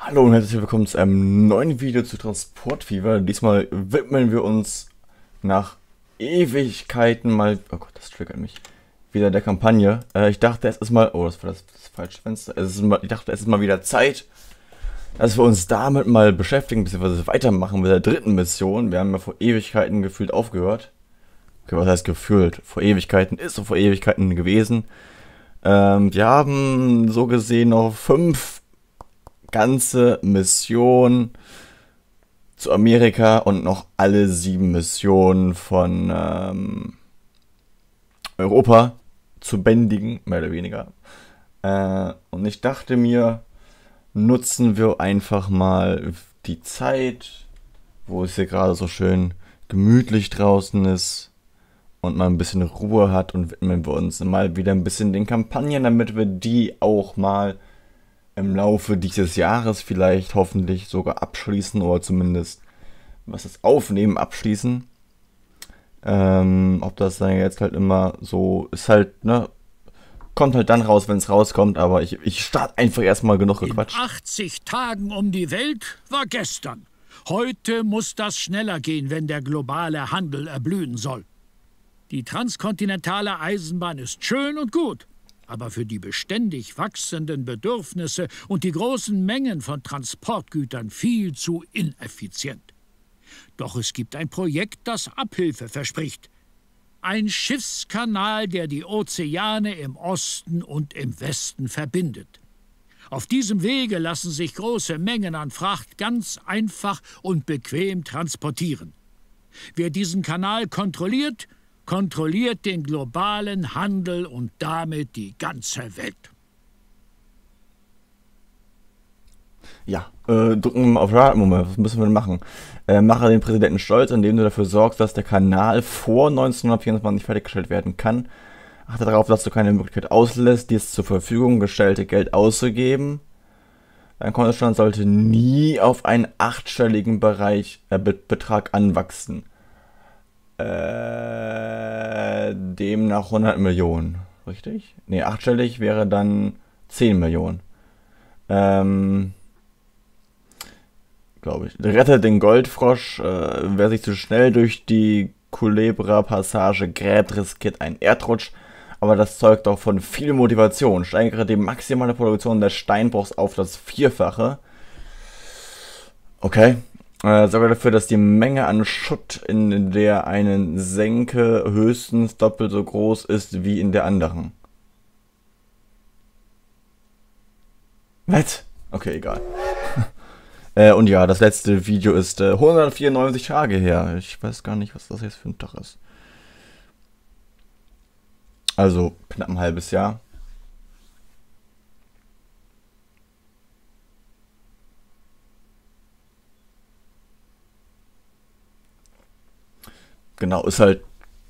Hallo und herzlich willkommen zu einem neuen Video zu Transportfieber. Diesmal widmen wir uns nach Ewigkeiten mal, oh Gott, das triggert mich, wieder der Kampagne. Ich dachte, es ist mal, oh, das war das falsche Fenster. Ich dachte, es ist mal wieder Zeit, dass wir uns damit mal beschäftigen, beziehungsweise weitermachen mit der dritten Mission. Wir haben ja vor Ewigkeiten gefühlt aufgehört. Okay, was heißt gefühlt? Vor Ewigkeiten ist so vor Ewigkeiten gewesen. Wir haben so gesehen noch 5 ganze Missionen zu Amerika und noch alle 7 Missionen von Europa zu bändigen, mehr oder weniger. Und ich dachte mir, nutzen wir einfach mal die Zeit, wo es hier gerade so schön gemütlich draußen ist und mal ein bisschen Ruhe hat, und widmen wir uns mal wieder ein bisschen den Kampagnen, damit wir die auch mal im Laufe dieses Jahres vielleicht hoffentlich sogar abschließen, oder zumindest was das Aufnehmen abschließen. Ob das dann jetzt halt immer so ist, halt, ne, kommt halt dann raus, wenn es rauskommt, aber ich starte einfach erstmal genug gequatscht. In 80 Tagen um die Welt war gestern. Heute muss das schneller gehen, wenn der globale Handel erblühen soll. Die transkontinentale Eisenbahn ist schön und gut, aber für die beständig wachsenden Bedürfnisse und die großen Mengen von Transportgütern viel zu ineffizient. Doch es gibt ein Projekt, das Abhilfe verspricht. Ein Schiffskanal, der die Ozeane im Osten und im Westen verbindet. Auf diesem Wege lassen sich große Mengen an Fracht ganz einfach und bequem transportieren. Wer diesen Kanal kontrolliert, kontrolliert den globalen Handel und damit die ganze Welt. Ja, drücken wir mal auf Start. Moment, was müssen wir denn machen? Mache den Präsidenten stolz, indem du dafür sorgst, dass der Kanal vor 1924 fertiggestellt werden kann. Achte darauf, dass du keine Möglichkeit auslässt, dieses zur Verfügung gestellte Geld auszugeben. Dein Kontostand sollte nie auf einen 8-stelligen Betrag anwachsen. Demnach 100 Millionen. Richtig? Ne, 8-stellig wäre dann 10 Millionen. Glaube ich. Rette den Goldfrosch. Wer sich zu schnell durch die Culebra-Passage gräbt, riskiert einen Erdrutsch. Aber das zeugt auch von viel Motivation. Steigere die maximale Produktion des Steinbruchs auf das Vierfache. Okay. Sorge dafür, dass die Menge an Schutt in der einen Senke höchstens doppelt so groß ist wie in der anderen. Was? Okay, egal. Und ja, das letzte Video ist 194 Tage her. Ich weiß gar nicht, was das jetzt für ein Tag ist. Also knapp ein halbes Jahr. Genau, ist halt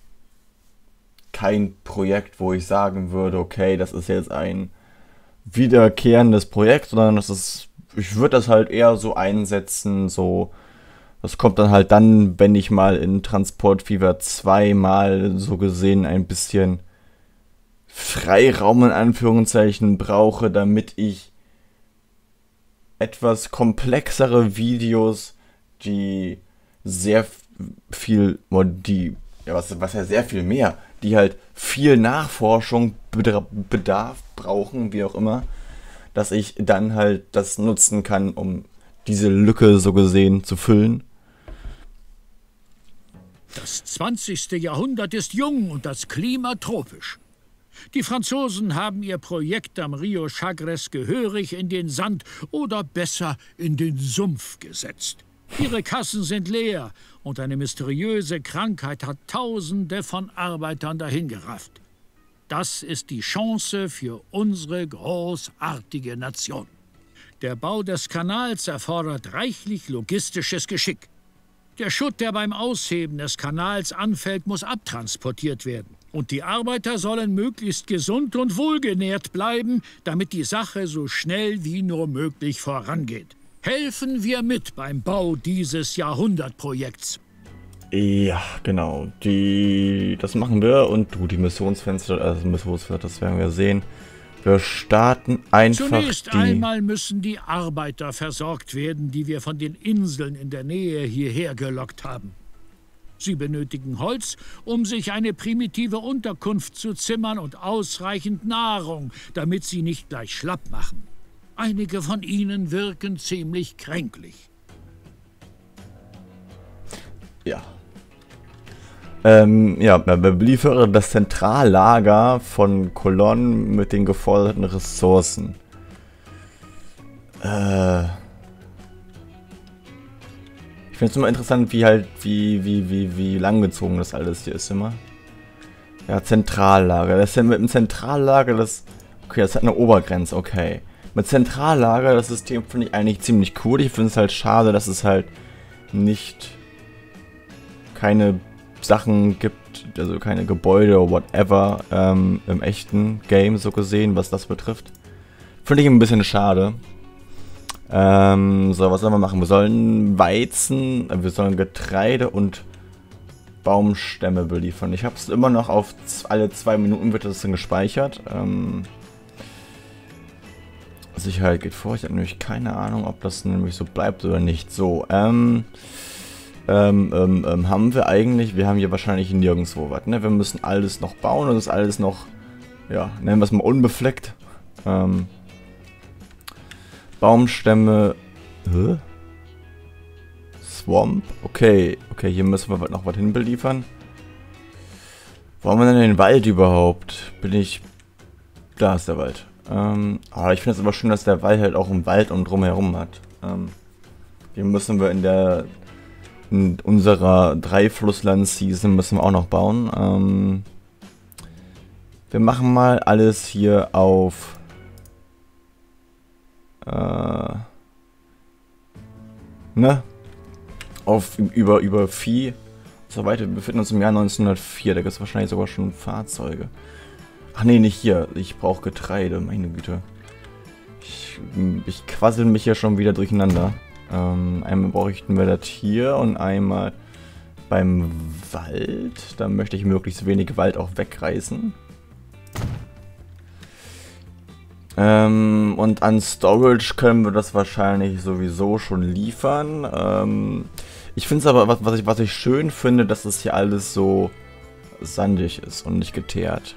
kein Projekt, wo ich sagen würde, okay, das ist jetzt ein wiederkehrendes Projekt, sondern das ist, ich würde das halt eher so einsetzen, so, das kommt dann halt dann, wenn ich mal in Transportfieber 2 mal so gesehen ein bisschen Freiraum in Anführungszeichen brauche, damit ich etwas komplexere Videos, die sehr viel, was ja sehr viel mehr, die halt viel Nachforschung, Bedarf brauchen, wie auch immer, dass ich dann halt das nutzen kann, um diese Lücke so gesehen zu füllen. Das 20. Jahrhundert ist jung und das Klima tropisch. Die Franzosen haben ihr Projekt am Rio Chagres gehörig in den Sand oder besser in den Sumpf gesetzt. Ihre Kassen sind leer und eine mysteriöse Krankheit hat Tausende von Arbeitern dahingerafft. Das ist die Chance für unsere großartige Nation. Der Bau des Kanals erfordert reichlich logistisches Geschick. Der Schutt, der beim Ausheben des Kanals anfällt, muss abtransportiert werden. Und die Arbeiter sollen möglichst gesund und wohlgenährt bleiben, damit die Sache so schnell wie nur möglich vorangeht. Helfen wir mit beim Bau dieses Jahrhundertprojekts. Ja, genau. Das machen wir, und die Missionsfenster, das werden wir sehen. Wir starten einfach Zunächst einmal müssen die Arbeiter versorgt werden, die wir von den Inseln in der Nähe hierher gelockt haben. Sie benötigen Holz, um sich eine primitive Unterkunft zu zimmern und ausreichend Nahrung, damit sie nicht gleich schlapp machen. Einige von ihnen wirken ziemlich kränklich. Ja. Ja, beliefere das Zentrallager von Kolonnen mit den geforderten Ressourcen. Ich finde es immer interessant, wie langgezogen das alles hier ist immer. Ja, Zentrallager. Das ist ja mit dem Zentrallager, okay, das hat eine Obergrenze, okay. Mit Zentrallager, das System finde ich eigentlich ziemlich cool. Ich finde es halt schade, dass es halt nicht keine Sachen gibt, also keine Gebäude oder whatever im echten Game so gesehen, was das betrifft. Finde ich ein bisschen schade. So, was sollen wir machen? Wir sollen Weizen, wir sollen Getreide und Baumstämme beliefern. Ich habe es immer noch auf alle 2 Minuten wird das dann gespeichert. Sicherheit geht vor. Ich habe nämlich keine Ahnung, ob das nämlich so bleibt oder nicht. So, haben wir eigentlich, wir haben hier wahrscheinlich nirgendwo was, ne? Wir müssen alles noch bauen und das ist alles noch, ja, nennen wir es mal unbefleckt. Baumstämme, Swamp, okay, hier müssen wir noch was hinbeliefern. Wo haben wir denn den Wald überhaupt? Da ist der Wald. Aber ich finde es aber schön, dass der Wald halt auch einen Wald und drumherum hat. Hier müssen wir in unserer 3-Flussland-Season müssen wir auch noch bauen. Wir machen mal alles hier auf über Vieh. So weiter. Wir befinden uns im Jahr 1904. Da gibt es wahrscheinlich sogar schon Fahrzeuge. Ach nee, nicht hier. Ich brauche Getreide, meine Güte. Ich quassel mich hier schon wieder durcheinander. Einmal bräuchten wir das hier und einmal beim Wald. Da möchte ich möglichst wenig Wald auch wegreißen. Und an Storage können wir das wahrscheinlich sowieso schon liefern. Ich finde es aber, was ich schön finde, dass es hier alles so sandig ist und nicht geteert.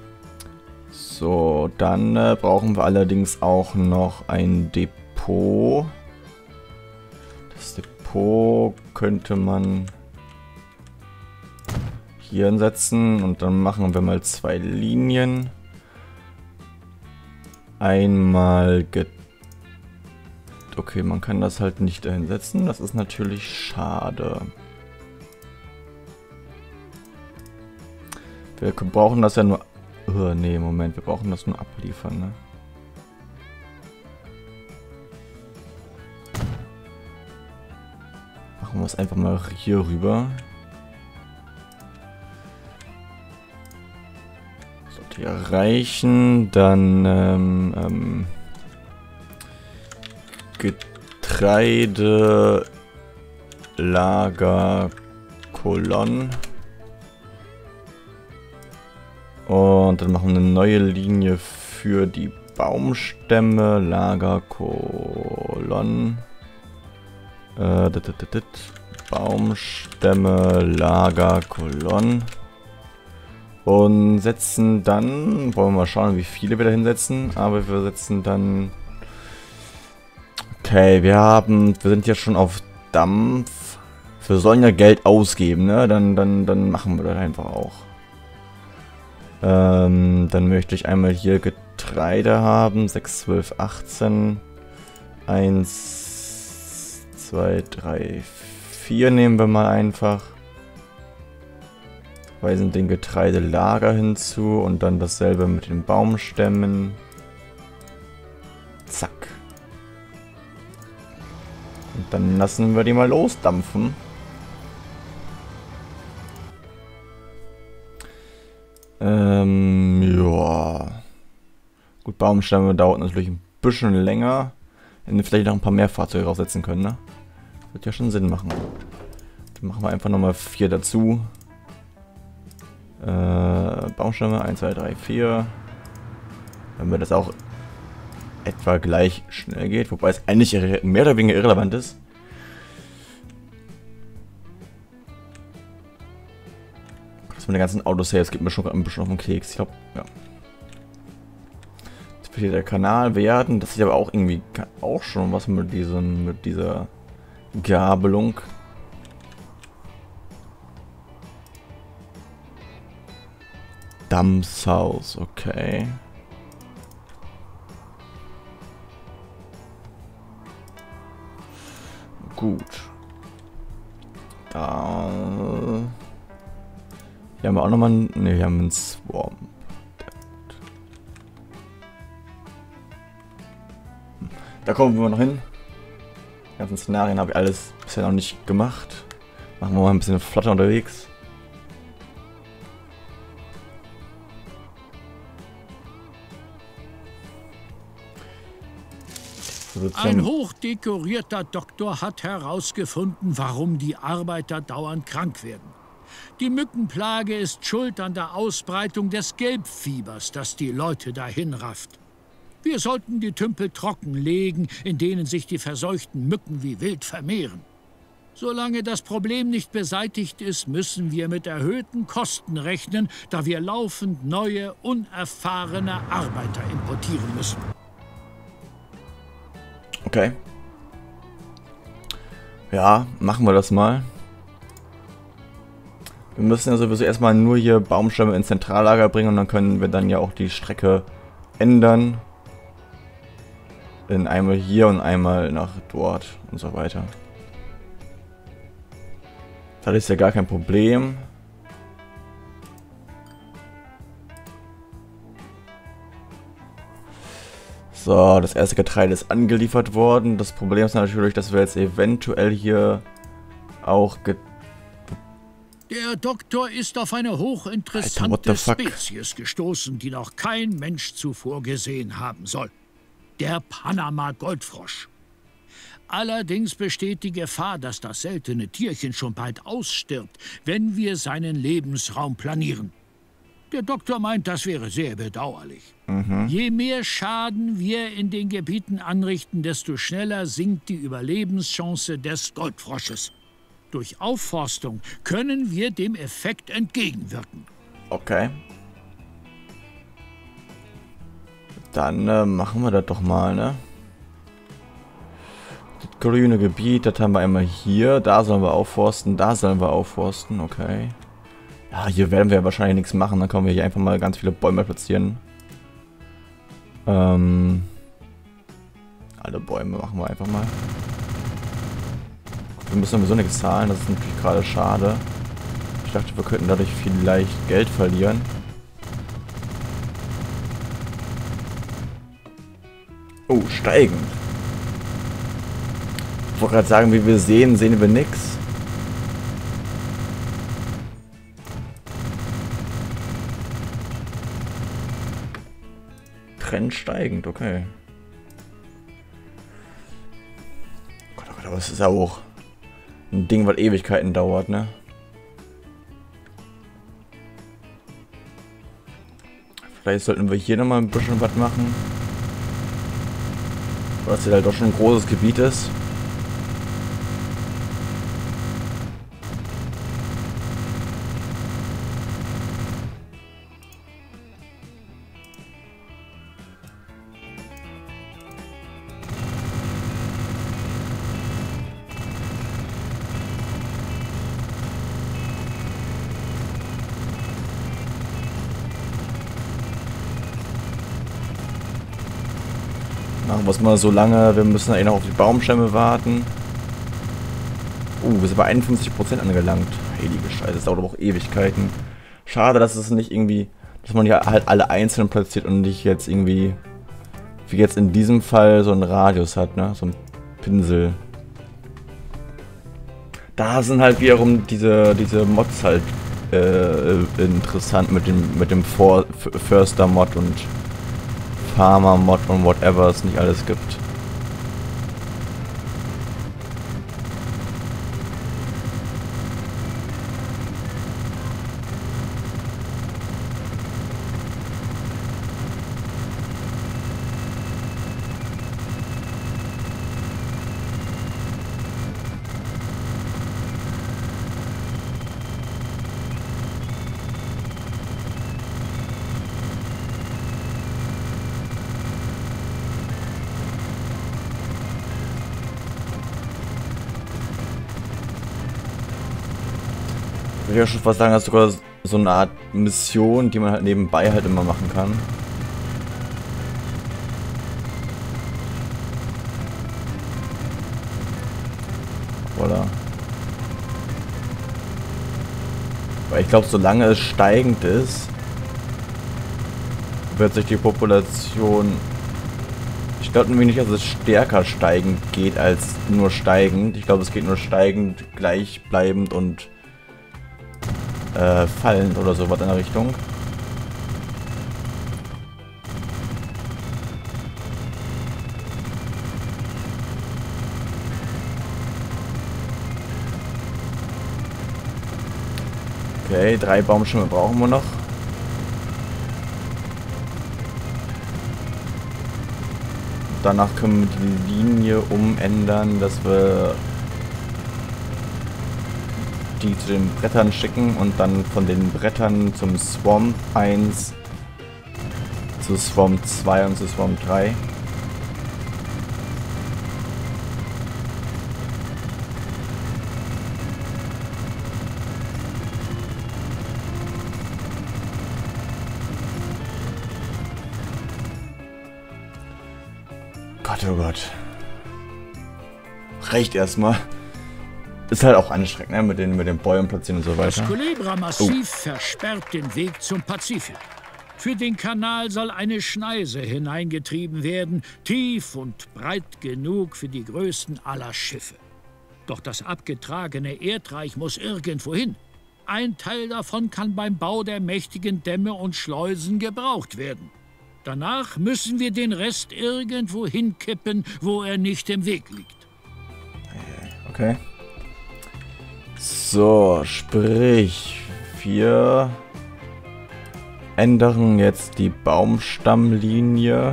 So, dann brauchen wir allerdings auch noch ein Depot. Das Depot könnte man hier hinsetzen und dann machen wir mal 2 Linien. Einmal okay, man kann das halt nicht dahin setzen. Das ist natürlich schade. Wir brauchen das ja nur... nee, Moment. Wir brauchen das nur abliefern, ne? Machen wir es einfach mal hier rüber. Sollte ja reichen. Dann Getreide Lager Kolonn. Und dann machen wir eine neue Linie für die Baumstämme Lager Kolonn. Baumstämme Lager Kolonn. Und setzen dann, wollen wir mal schauen, wie viele wir da hinsetzen, aber wir setzen dann... Okay, wir sind ja schon auf Dampf. Wir sollen ja Geld ausgeben, ne? Dann machen wir das einfach auch. Dann möchte ich einmal hier Getreide haben. 6, 12, 18. 1, 2, 3, 4 nehmen wir mal einfach. Weisen den Getreidelager hinzu und dann dasselbe mit den Baumstämmen. Zack. Und dann lassen wir die mal losdampfen. Ja. Gut, Baumstämme dauert natürlich ein bisschen länger. Wenn wir vielleicht noch ein paar mehr Fahrzeuge raussetzen können, ne? Wird ja schon Sinn machen. Dann machen wir einfach nochmal 4 dazu. Baumstämme, 1, 2, 3, 4. Damit das auch etwa gleich schnell geht, wobei es eigentlich mehr oder weniger irrelevant ist. Das mit den ganzen Autosaves gibt mir schon ein bisschen auf den Keks. Ich glaube, ja. Jetzt wird hier der Kanal werden. Das ist aber auch irgendwie auch schon was mit dieser Gabelung. Dammshaus, okay. Gut. Da. Hier haben wir auch nochmal. Ne, wir haben einen Swamp. Da kommen wir noch hin. Die ganzen Szenarien habe ich alles bisher noch nicht gemacht. Machen wir mal ein bisschen flotter unterwegs. Ein hochdekorierter Doktor hat herausgefunden, warum die Arbeiter dauernd krank werden. Die Mückenplage ist schuld an der Ausbreitung des Gelbfiebers, das die Leute dahin rafft. Wir sollten die Tümpel trockenlegen, in denen sich die verseuchten Mücken wie wild vermehren. Solange das Problem nicht beseitigt ist, müssen wir mit erhöhten Kosten rechnen, da wir laufend neue, unerfahrene Arbeiter importieren müssen. Okay. Ja, machen wir das mal. Wir müssen ja sowieso erstmal nur hier Baumstämme ins Zentrallager bringen und dann können wir dann ja auch die Strecke ändern. In einmal hier und einmal nach dort und so weiter. Das ist ja gar kein Problem. So, das erste Getreide ist angeliefert worden. Das Problem ist natürlich, dass wir jetzt eventuell hier auch... Der Doktor ist auf eine hochinteressante Spezies gestoßen, die noch kein Mensch zuvor gesehen haben soll. Der Panama-Goldfrosch. Allerdings besteht die Gefahr, dass das seltene Tierchen schon bald ausstirbt, wenn wir seinen Lebensraum planieren. Der Doktor meint, das wäre sehr bedauerlich. Je mehr Schaden wir in den Gebieten anrichten, desto schneller sinkt die Überlebenschance des Goldfrosches. Durch Aufforstung können wir dem Effekt entgegenwirken. Okay. Dann machen wir das doch mal, ne? Das grüne Gebiet, das haben wir einmal hier. Da sollen wir aufforsten, da sollen wir aufforsten, okay. Ja, hier werden wir wahrscheinlich nichts machen. Dann können wir hier einfach mal ganz viele Bäume platzieren. Alle Bäume machen wir einfach mal. Wir müssen sowieso nichts zahlen, das ist natürlich gerade schade. Ich dachte, wir könnten dadurch vielleicht Geld verlieren. Oh, steigend. Ich wollte gerade sagen, wie wir sehen, sehen wir nichts. Trend steigend, okay. Gott, oh Gott, aber es ist ja auch ein Ding, was Ewigkeiten dauert, ne? Vielleicht sollten wir hier nochmal ein bisschen was machen. Weil es hier halt doch schon ein großes Gebiet ist. Machen wir es mal so lange, wir müssen noch auf die Baumstämme warten. Wir sind bei 51% angelangt. Heilige Scheiße, das dauert aber auch Ewigkeiten. Schade, dass es nicht irgendwie, dass man ja halt alle einzeln platziert und nicht jetzt irgendwie, wie jetzt in diesem Fall, so einen Radius hat, ne? So ein Pinsel. Da sind halt wiederum diese Mods halt interessant mit dem Förster-Mod und Farmer-Mod und whatever es nicht alles gibt. würde ja schon fast sagen, das ist sogar so eine Art Mission, die man halt nebenbei halt immer machen kann. Voilà. Weil ich glaube, solange es steigend ist, wird sich die Population... Ich glaube nämlich nicht, dass es stärker steigend geht als nur steigend. Ich glaube, es geht nur steigend, gleichbleibend und fallend oder sowas in der Richtung. Okay, 3 Baumstämme brauchen wir noch. Danach können wir die Linie umändern, dass wir die zu den Brettern schicken und dann von den Brettern zum Swamp 1 zu Swamp 2 und zu Swamp 3. Gott, oh Gott. Reicht erstmal. Ist halt auch anstrengend, ne? Mit den Bäumen platzieren und so weiter. Das Culebra-Massiv versperrt den Weg zum Pazifik. Für den Kanal soll eine Schneise hineingetrieben werden, tief und breit genug für die größten aller Schiffe. Doch das abgetragene Erdreich muss irgendwo hin. Ein Teil davon kann beim Bau der mächtigen Dämme und Schleusen gebraucht werden. Danach müssen wir den Rest irgendwo hinkippen, wo er nicht im Weg liegt. Okay. So, sprich, wir ändern jetzt die Baumstammlinie.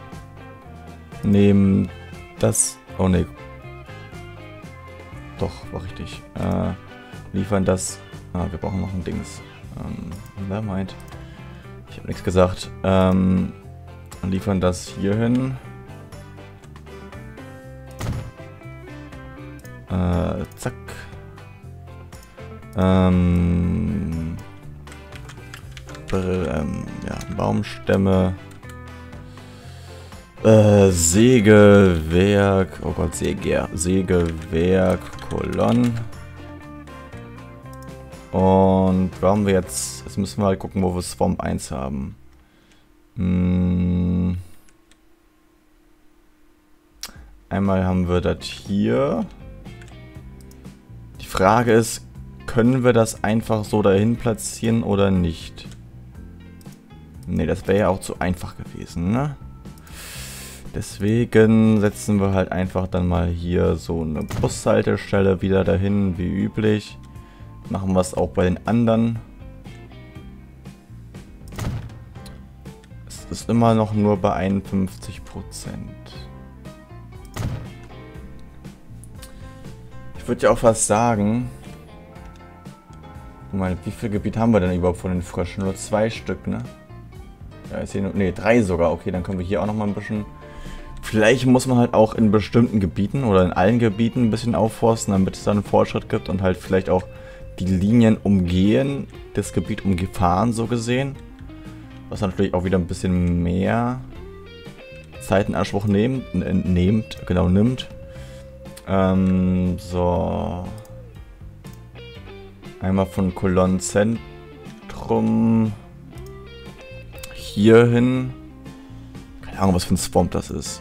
Nehmen das... Oh ne. Doch, war richtig. Liefern das... Ah, wir brauchen noch ein Dings. Wer meint? Ich habe nichts gesagt. Liefern das hier hin. Zack. Ja, Baumstämme. Sägewerk. Oh Gott, Sägewerk, Kolonnen. Und brauchen wir jetzt... Jetzt müssen wir halt gucken, wo wir Swamp 1 haben. Einmal haben wir das hier. Die Frage ist, können wir das einfach so dahin platzieren oder nicht? Ne, das wäre ja auch zu einfach gewesen, ne? Deswegen setzen wir halt einfach dann mal hier so eine Bushaltestelle wieder dahin, wie üblich. Machen wir es auch bei den anderen. Es ist immer noch nur bei 51%. Ich würde ja auch fast sagen... Ich meine, wie viel Gebiet haben wir denn überhaupt von den Fröschen? Nur 2 Stück, ne? Ja, ist hier nur... Ne, 3 sogar. Okay, dann können wir hier auch noch mal ein bisschen... Vielleicht muss man halt auch in bestimmten Gebieten oder in allen Gebieten ein bisschen aufforsten, damit es dann einen Fortschritt gibt und halt vielleicht auch die Linien umgehen, das Gebiet umgefahren, so gesehen. Was natürlich auch wieder ein bisschen mehr Zeit in Anspruch nimmt. So. Einmal von Kolonnenzentrum hier hin. Keine Ahnung, was für ein Swamp das ist.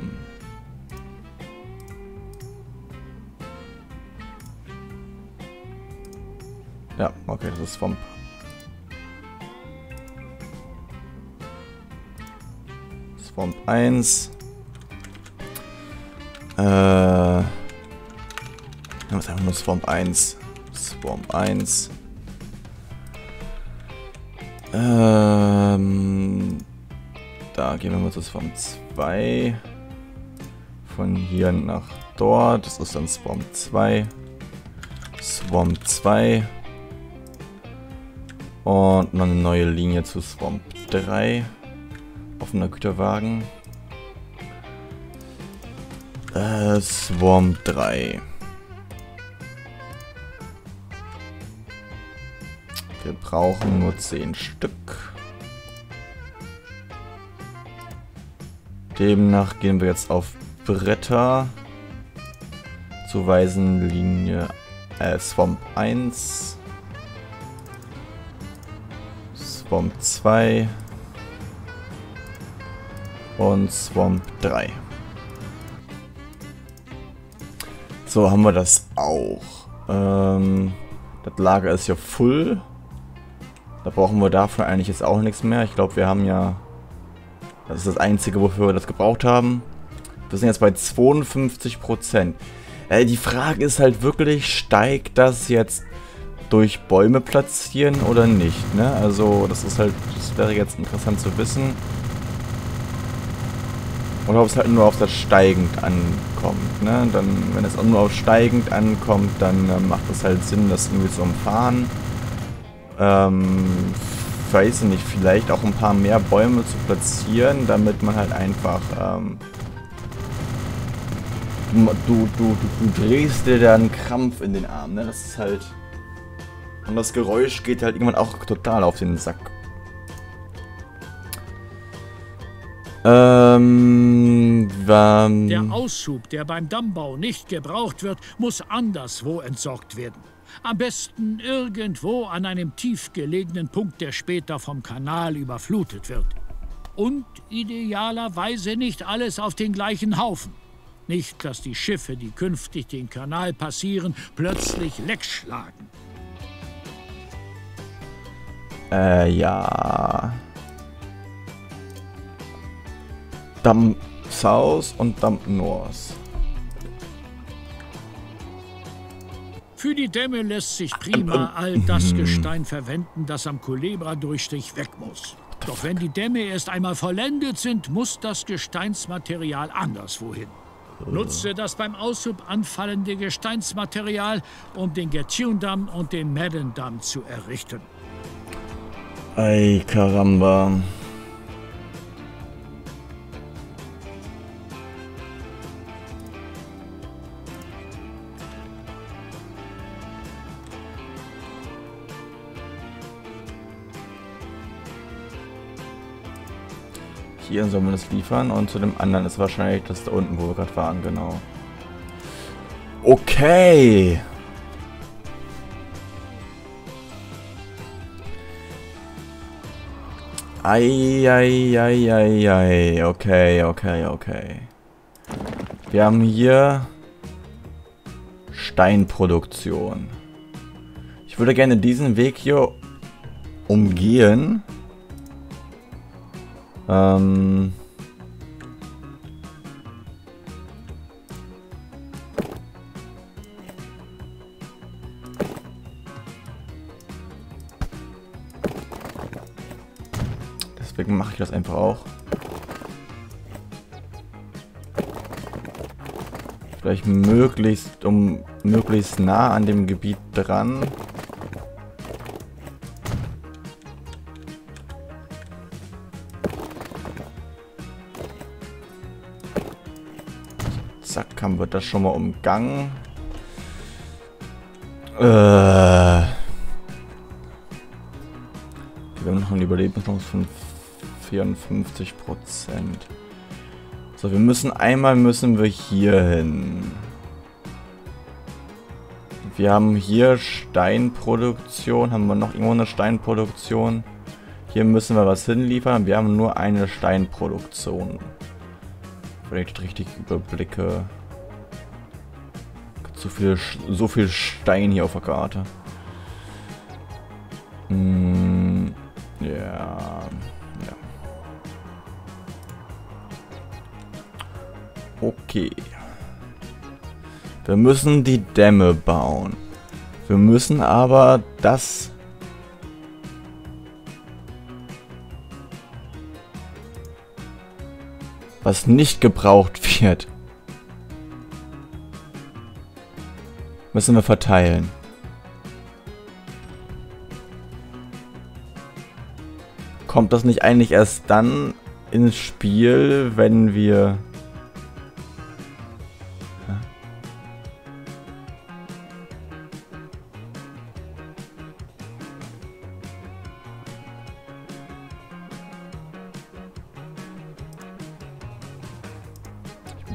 Ja, okay, das ist Swamp. Swamp 1. Das ist einfach nur Swamp 1. Swamp 1. Da gehen wir mal zu Swamp 2. Von hier nach dort. Das ist dann Swamp 2. Swamp 2. Und noch eine neue Linie zu Swamp 3. Offener Güterwagen. Swamp 3. Wir brauchen nur 10 Stück. Demnach gehen wir jetzt auf Bretter. Zuweisen Linie Swamp 1. Swamp 2. Und Swamp 3. So, haben wir das auch. Das Lager ist ja full. Da brauchen wir dafür eigentlich jetzt auch nichts mehr. Ich glaube, wir haben ja... Das ist das Einzige, wofür wir das gebraucht haben. Wir sind jetzt bei 52%. Die Frage ist halt wirklich, steigt das jetzt durch Bäume platzieren oder nicht, ne? Also, das ist halt... Das wäre jetzt interessant zu wissen. Oder ob es halt nur auf das steigend ankommt, ne? Dann, wenn es auch nur auf steigend ankommt, dann macht es halt Sinn, das irgendwie zu umfahren. Weiß ich nicht, vielleicht auch ein paar mehr Bäume zu platzieren, damit man halt einfach, du drehst dir da einen Krampf in den Arm, ne? Das ist halt... Und das Geräusch geht halt irgendwann auch total auf den Sack. Der Aushub, der beim Dammbau nicht gebraucht wird, muss anderswo entsorgt werden. Am besten irgendwo an einem tief gelegenen Punkt, der später vom Kanal überflutet wird. Und idealerweise nicht alles auf den gleichen Haufen. Nicht, dass die Schiffe, die künftig den Kanal passieren, plötzlich leck schlagen. Ja... Dump South und Dump North. Für die Dämme lässt sich prima all das Gestein verwenden, das am Culebra-Durchstich weg muss. Doch wenn die Dämme erst einmal vollendet sind, muss das Gesteinsmaterial anderswohin. Nutze das beim Aushub anfallende Gesteinsmaterial, um den Gatune-Damm und den Madden-Damm zu errichten. Ei, Karamba. Hier sollen wir das liefern und zu dem anderen ist wahrscheinlich das da unten, wo wir gerade waren, genau. Okay. Ei. Okay. Wir haben hier Steinproduktion. Ich würde gerne diesen Weg hier umgehen. Deswegen mache ich das einfach auch. Vielleicht möglichst nah an dem Gebiet dran. Zack, haben wir das schon mal umgangen. Wir haben noch eine Überlebenschance von 54%. So, müssen wir hier hin. Wir haben hier Steinproduktion. Haben wir noch irgendwo eine Steinproduktion? Hier müssen wir was hinliefern. Wir haben nur eine Steinproduktion. Wenn ich richtig überblicke. So viel Stein hier auf der Karte. Ja. Okay. Wir müssen die Dämme bauen. Wir müssen aber das... was nicht gebraucht wird, müssen wir verteilen. Kommt das nicht eigentlich erst dann ins Spiel, wenn wir...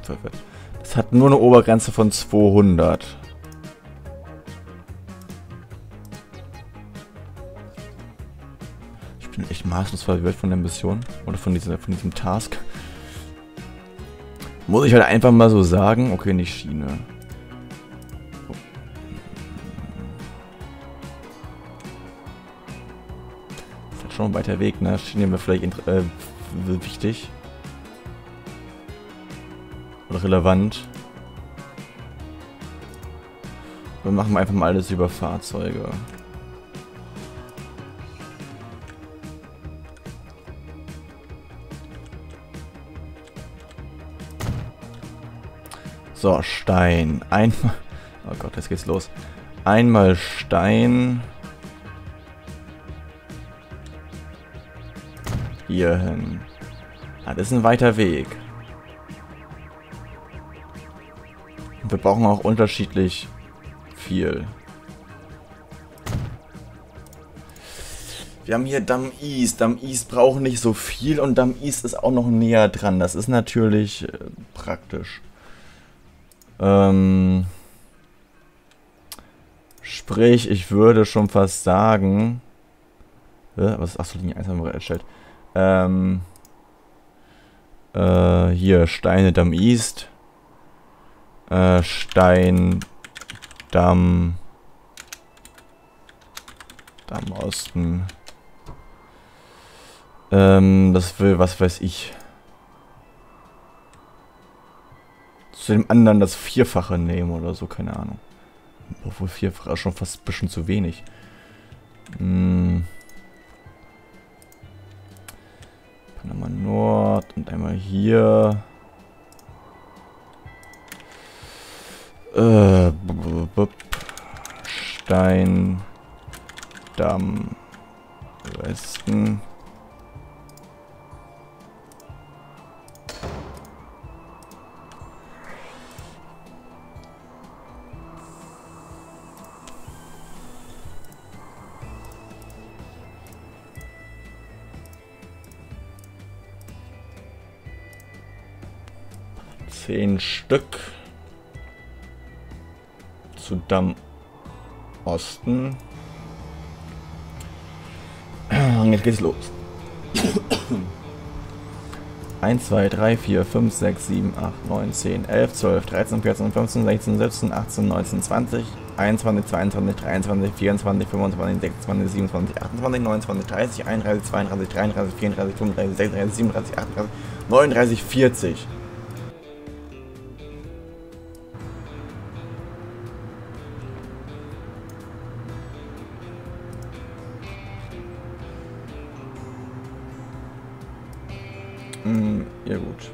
verwirrt. Das hat nur eine Obergrenze von 200. Ich bin echt maßlos verwirrt von der Mission. Oder von diesem Task. Muss ich halt einfach mal so sagen. Okay, nicht Schiene. Ist halt schon ein weiter Weg, ne? Schiene wäre vielleicht wichtig. Oder relevant. Wir machen einfach mal alles über Fahrzeuge. So, Stein. Einmal. Oh Gott, jetzt geht's los. Einmal Stein. Hier hin. Ah, das ist ein weiter Weg. Und wir brauchen auch unterschiedlich viel. Wir haben hier Dam East. Dam East braucht nicht so viel und Dam East ist auch noch näher dran. Das ist natürlich praktisch. Sprich, ich würde schon fast sagen... was ist... Achso, Linie 1 haben wir erstellt. Hier, Steine Dam East. Stein Dam Osten. Das will, was weiß ich. Zu dem anderen das Vierfache nehmen oder so, keine Ahnung. Obwohl Vierfache ist schon fast ein bisschen zu wenig. Panama Nord und einmal hier. Stein Dam Westen. Zehn Stück zu Dam Osten. Und jetzt geht's los. 1, 2, 3, 4, 5, 6, 7, 8, 9, 10, 11, 12, 13, 14, 15, 16, 17, 18, 19, 20, 21, 22, 23, 24, 25, 26, 27, 28, 29, 30, 31, 32, 33, 34, 35, 36, 37, 38, 39, 40. Ja gut.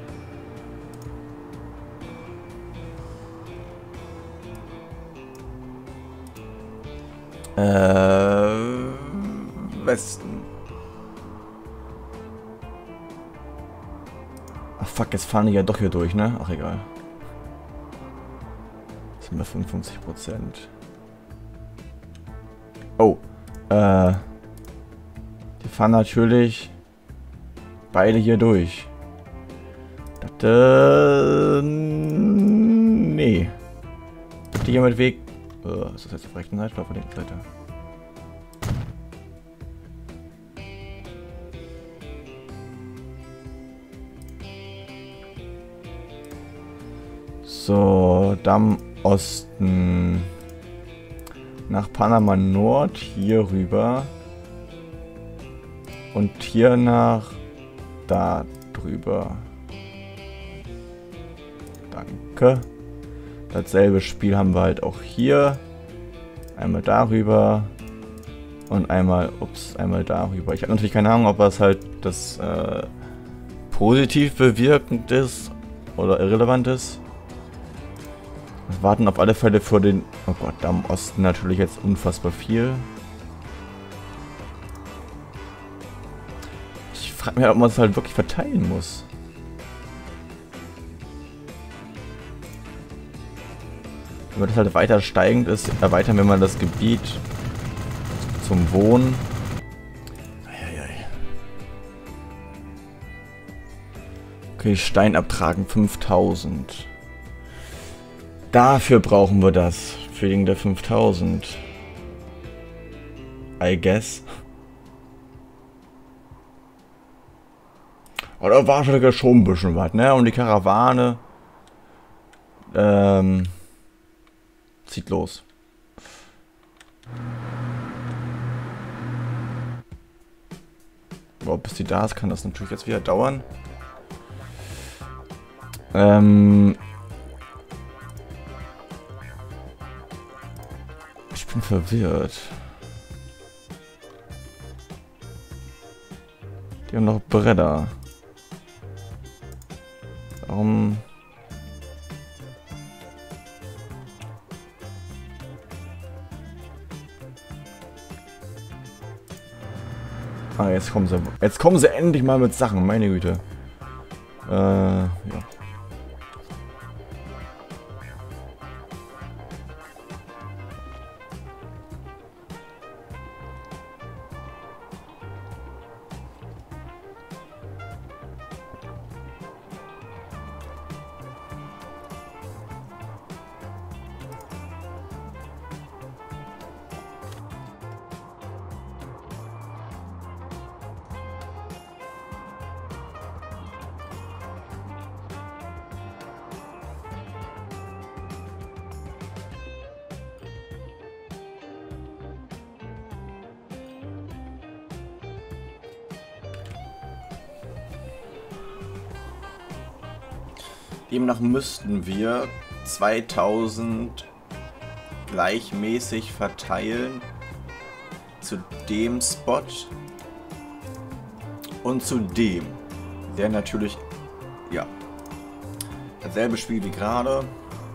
Westen. Ach fuck, jetzt fahren die ja doch hier durch, ne? Ach egal. Das sind wir 55%. Oh. Die fahren natürlich beide hier durch. Nee. Die hier mit Weg. Ist das jetzt auf der rechten Seite oder auf der linken Seite? So, Dam Osten. Nach Panama Nord hier rüber. Und hier nach da drüber. Danke. Dasselbe Spiel haben wir halt auch hier. Einmal darüber. Und einmal, einmal darüber. Ich habe natürlich keine Ahnung, ob das halt das positiv bewirkend ist oder irrelevant ist. Wir warten auf alle Fälle für den... Oh Gott, da im Osten natürlich jetzt unfassbar viel. Ich frage mich halt, ob man es halt wirklich verteilen muss. Wenn das halt weiter steigend ist, erweitern wir mal das Gebiet zum Wohnen. Okay, Stein abtragen 5000. Dafür brauchen wir das. Für den der 5000. I guess. Oder war schon ein bisschen was, ne? Und die Karawane zieht los. Aber bis die da ist, kann das natürlich jetzt wieder dauern. Ich bin verwirrt. Die haben noch Bretter. Warum? Ah, jetzt kommen sie. Jetzt kommen sie endlich mal mit Sachen, meine Güte. Ja. Demnach müssten wir 2000 gleichmäßig verteilen zu dem Spot und zu dem. Der natürlich, ja, dasselbe Spiel wie gerade.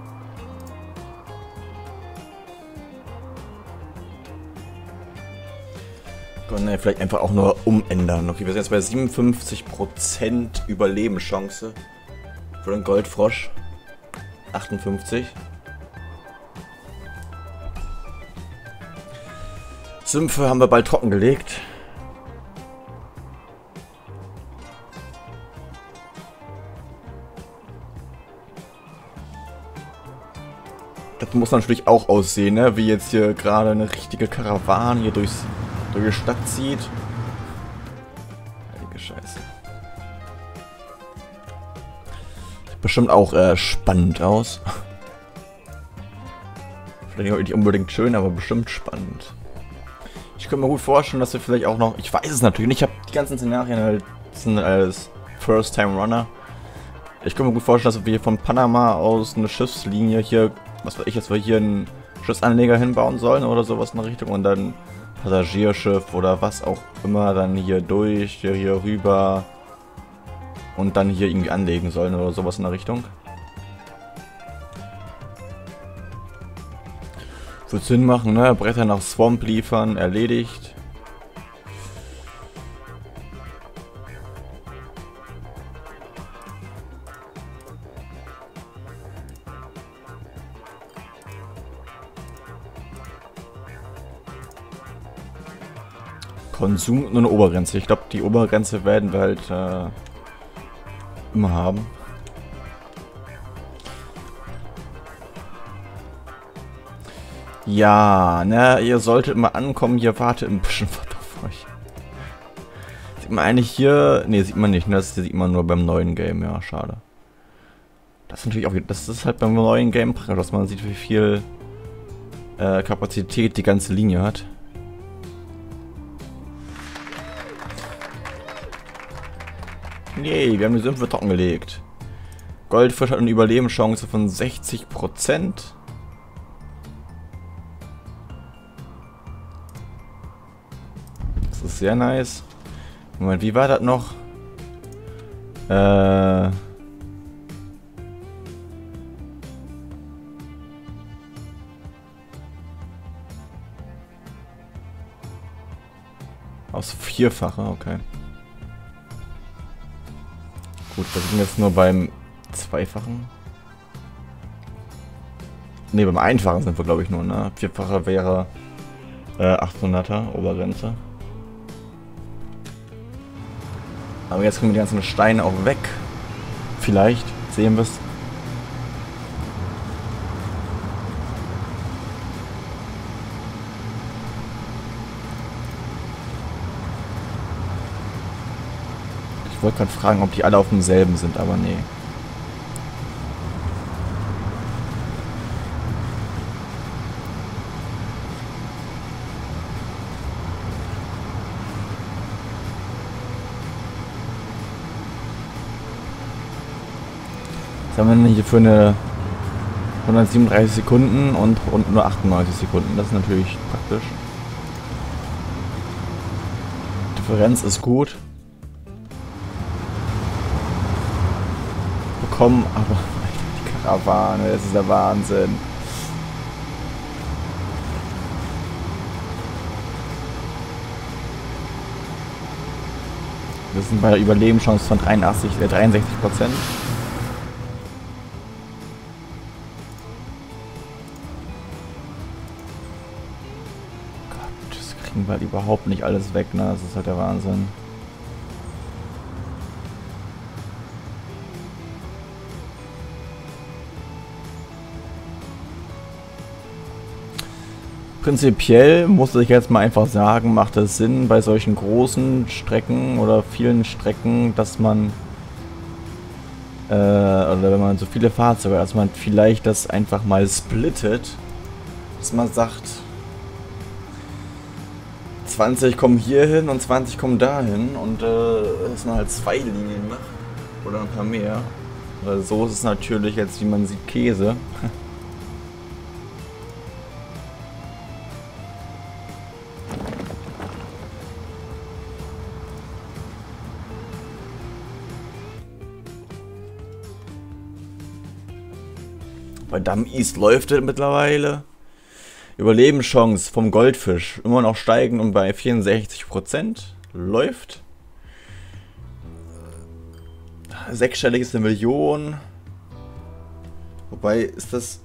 Können wir vielleicht einfach auch nur umändern. Okay, wir sind jetzt bei 57% Überlebenschance. Für den Goldfrosch 58. Sümpfe haben wir bald trockengelegt. Das muss natürlich auch aussehen, ne? Wie jetzt hier gerade eine richtige Karawane hier durch die Stadt zieht. Heilige Scheiße. Bestimmt auch spannend aus. Vielleicht auch nicht unbedingt schön, aber bestimmt spannend. Ich könnte mir gut vorstellen, dass wir vielleicht auch noch... Ich weiß es natürlich nicht, ich habe die ganzen Szenarien halt sind als First-Time-Runner. Ich könnte mir gut vorstellen, dass wir hier von Panama aus eine Schiffslinie hier... Was weiß ich, dass wir hier einen Schiffsanleger hinbauen sollen oder sowas in der Richtung. Und dann Passagierschiff oder was auch immer dann hier durch, hier rüber... Und dann hier irgendwie anlegen sollen oder sowas in der Richtung. Wird Sinn machen, ne? Bretter nach Swamp liefern, erledigt. Konsum und eine Obergrenze. Ich glaube, die Obergrenze werden wir halt immer haben. Ja, ne, ihr solltet mal ankommen, hier wartet ein bisschen was auf euch. Sieht man eigentlich hier... Ne, sieht man nicht, ne, das sieht man nur beim neuen Game, ja, schade. Das ist natürlich auch... Das ist halt beim neuen Game praktisch, dass man sieht, wie viel Kapazität die ganze Linie hat. Nee, wir haben die Sümpfe trockengelegt. Goldfisch hat eine Überlebenschance von 60%. Das ist sehr nice. Moment, wie war das noch? Aus Vierfache, okay. Gut, wir sind jetzt nur beim Zweifachen. Ne, beim Einfachen sind wir, glaube ich, nur, ne? Vierfache wäre 800er Obergrenze. Aber jetzt kommen die ganzen Steine auch weg. vielleicht sehen wir es. Ich wollte gerade fragen, ob die alle auf demselben sind, aber nee. Was haben wir denn hier für eine 137 Sekunden und nur 98 Sekunden? Das ist natürlich praktisch. Differenz ist gut. Bekommen, aber die Karawane, das ist der Wahnsinn. Wir sind bei der Überlebenschance von 63%. Kriegen wir halt überhaupt nicht alles weg, ne? Das ist halt der Wahnsinn. Prinzipiell muss ich jetzt mal einfach sagen, macht es Sinn bei solchen großen Strecken oder vielen Strecken, dass man oder wenn man so viele Fahrzeuge hat, dass man vielleicht das einfach mal splittet, dass man sagt 20 kommen hier hin und 20 kommen dahin und dass man halt 2 Linien macht oder ein paar mehr. Weil so ist es natürlich jetzt, wie man sieht, Käse. Bei Damm East läuft es mittlerweile. Überlebenschance vom Goldfisch immer noch steigend und bei 64% läuft. Sechsstellig ist 1 Million. Wobei ist das...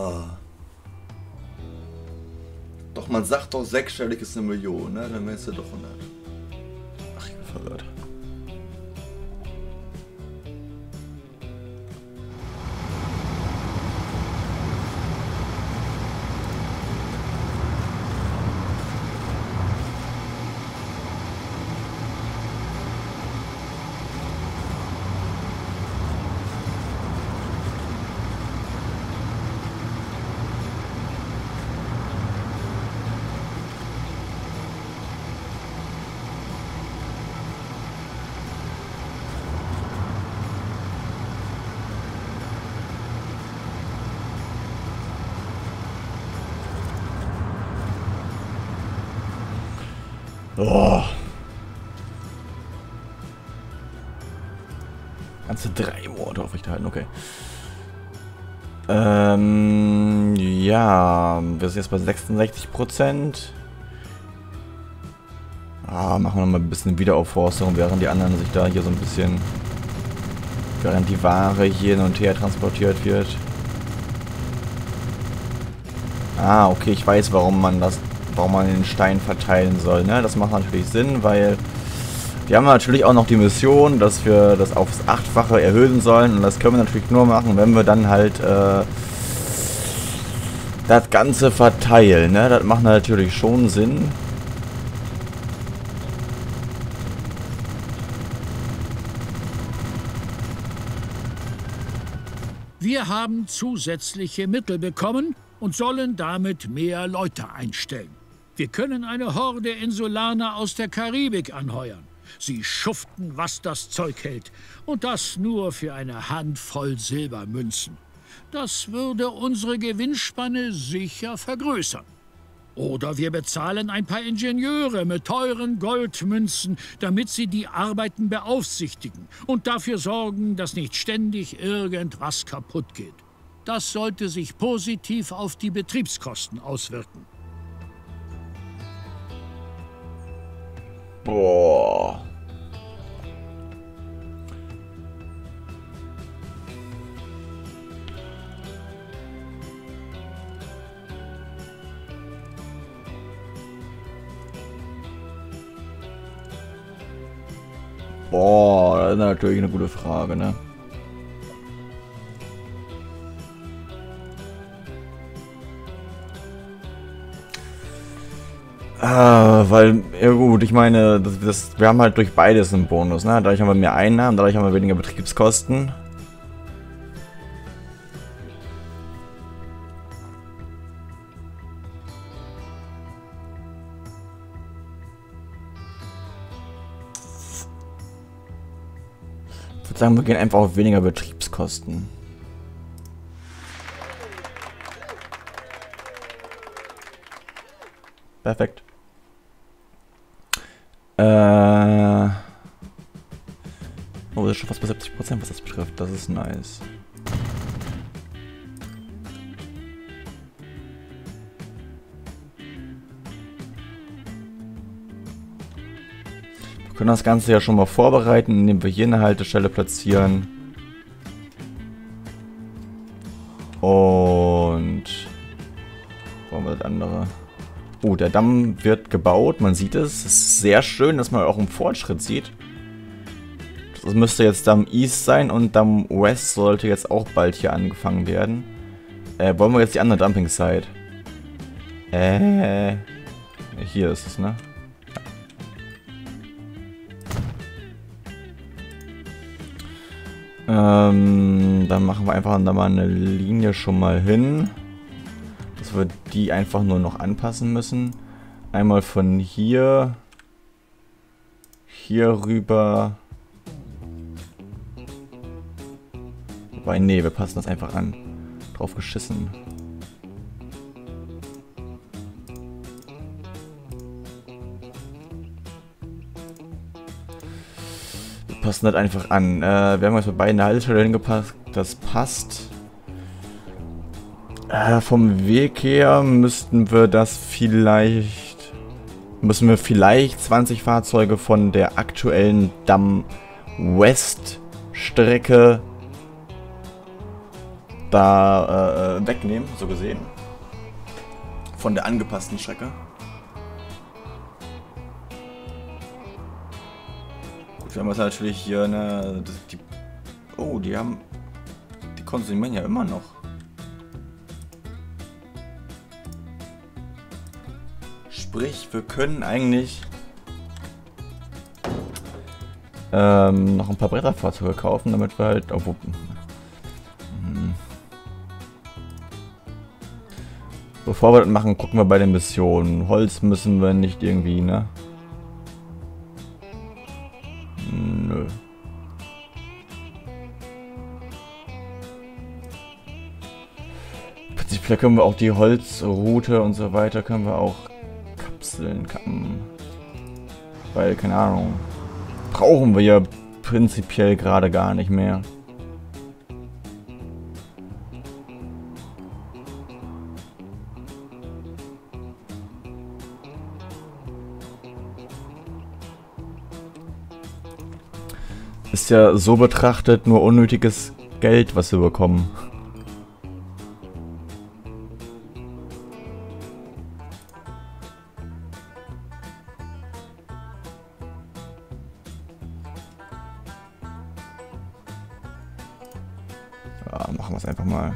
Doch, man sagt doch sechsstellig ist 1 Million, ne? Dann wäre es ja doch 100. Ach, ich bin verwirrt. Oh. Ganze 3 Monate aufrechterhalten, okay. Ja, wir sind jetzt bei 66%. Machen wir noch mal ein bisschen Wiederaufforstung, während die anderen sich da hier so ein bisschen... Während die Ware hier hin und her transportiert wird. Okay, ich weiß, warum man den Stein verteilen soll, ne? Das macht natürlich Sinn, weil wir haben natürlich auch noch die Mission, dass wir das aufs 8-fache erhöhen sollen und das können wir natürlich nur machen, wenn wir dann halt das Ganze verteilen, ne? Das macht natürlich schon Sinn. Wir haben zusätzliche Mittel bekommen und sollen damit mehr Leute einstellen. Wir können eine Horde Insulaner aus der Karibik anheuern. Sie schuften, was das Zeug hält. Und das nur für eine Handvoll Silbermünzen. Das würde unsere Gewinnspanne sicher vergrößern. Oder wir bezahlen ein paar Ingenieure mit teuren Goldmünzen, damit sie die Arbeiten beaufsichtigen und dafür sorgen, dass nicht ständig irgendwas kaputt geht. Das sollte sich positiv auf die Betriebskosten auswirken. Boah. Boah, das ist natürlich eine gute Frage, ne? Weil, ja gut, ich meine, wir haben halt durch beides einen Bonus, ne? Dadurch haben wir mehr Einnahmen, dadurch haben wir weniger Betriebskosten. Ich würde sagen, wir gehen einfach auf weniger Betriebskosten. Perfekt. Oh, das ist schon fast bei 70%, was das betrifft. Das ist nice. Wir können das Ganze ja schon mal vorbereiten, indem wir hier eine Haltestelle platzieren. Und... wo haben wir das andere? Oh, der Damm wird gebaut, man sieht es. Es ist sehr schön, dass man auch einen Fortschritt sieht. Das müsste jetzt Damm East sein und Damm West sollte jetzt auch bald hier angefangen werden. Wollen wir jetzt die andere Dumping Site? Hier ist es, ne? Dann machen wir einfach da mal eine Linie schon mal hin. Dass wir die einfach nur noch anpassen müssen. Einmal von hier rüber. Wobei, nee, wir passen das einfach an. Drauf geschissen. Wir passen das einfach an. Wir haben jetzt bei beiden Haltestellen hingepasst. Das passt. Vom Weg her müssen wir vielleicht 20 Fahrzeuge von der aktuellen Damm West Strecke da wegnehmen, so gesehen. Von der angepassten Strecke. Gut, wir haben jetzt natürlich hier eine... Die konsumieren ja immer noch. Sprich, wir können eigentlich noch ein paar Bretterfahrzeuge kaufen, damit wir halt... Bevor wir das machen, gucken wir bei den Missionen. Holz müssen wir nicht irgendwie, ne? Nö. Prinzipiell können wir auch die Holzroute und so weiter, können wir auch kappen. Weil, keine Ahnung, brauchen wir ja prinzipiell gerade gar nicht mehr. Ist ja so betrachtet nur unnötiges Geld, was wir bekommen. Ja, machen wir es einfach mal.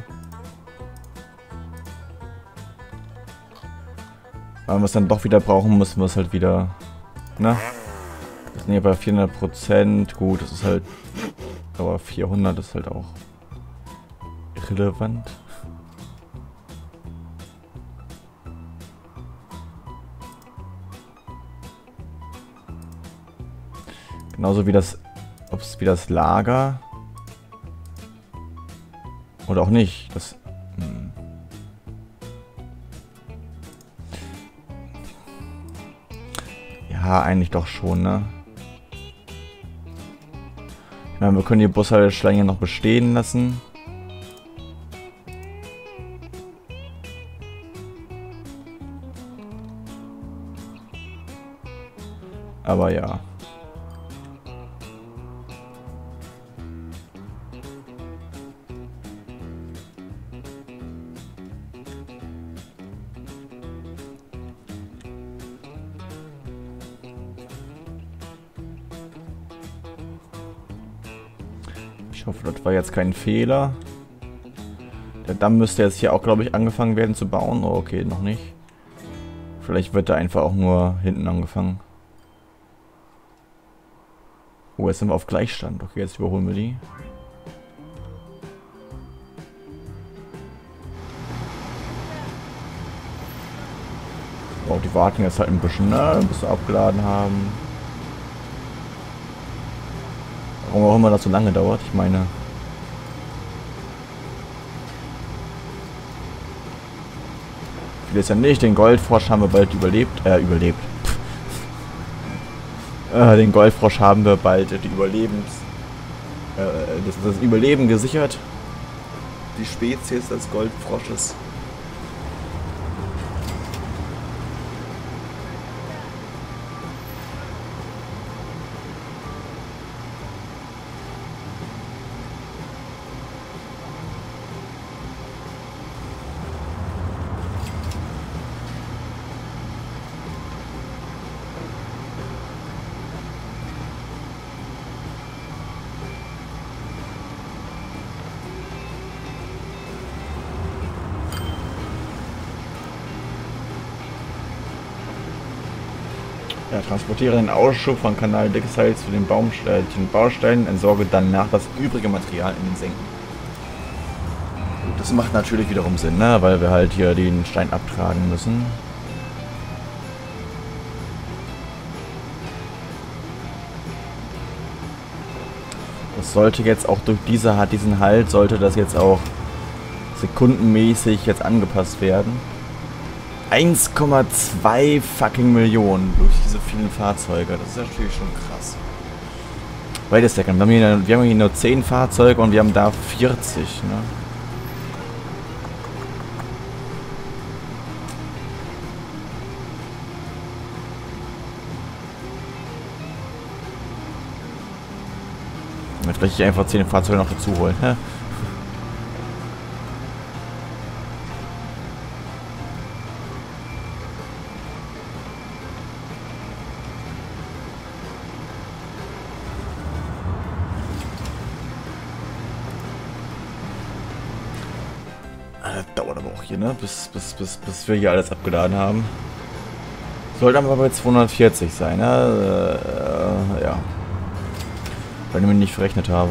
Wenn wir es dann doch wieder brauchen, müssen wir es halt wieder... Ne? Wir sind hier bei 400%. Gut, das ist halt... Aber 400 ist halt auch... irrelevant. Genauso wie das... wie das Lager... Oder auch nicht. Das... Ja, eigentlich doch schon, ne? Ich meine, wir können die Bushaltestellen noch bestehen lassen. Aber ja. Ich hoffe, das war jetzt kein Fehler. Der Damm müsste jetzt hier auch, glaube ich, angefangen werden zu bauen. Oh, okay, noch nicht. Vielleicht wird er einfach auch nur hinten angefangen. Oh, jetzt sind wir auf Gleichstand. Okay, jetzt überholen wir die. Oh, die warten jetzt halt ein bisschen, ne? Bis sie abgeladen haben. Warum auch immer das so lange dauert, ich meine. Ich will jetzt ja nicht, den Goldfrosch haben wir bald überlebt. Den Goldfrosch haben wir bald das Überleben gesichert. Die Spezies des Goldfrosches. Ja, transportiere den Ausschub von Kanal Dixhals zu den Baustellen, entsorge danach das übrige Material in den Senken. Gut, das macht natürlich wiederum Sinn, ne? Weil wir halt hier den Stein abtragen müssen. Das sollte jetzt auch durch diesen Halt, sollte das jetzt auch sekundenmäßig jetzt angepasst werden. 1,2 fucking Millionen durch diese vielen Fahrzeuge. Das ist natürlich schon krass. Wait a second. Wir haben hier nur 10 Fahrzeuge und wir haben da 40, ne? Vielleicht einfach 10 Fahrzeuge noch dazu holen, hä? Das dauert aber auch hier, ne? Bis wir hier alles abgeladen haben. Sollte aber bei 240 sein, ne? Ja. Weil ich mir nicht verrechnet habe.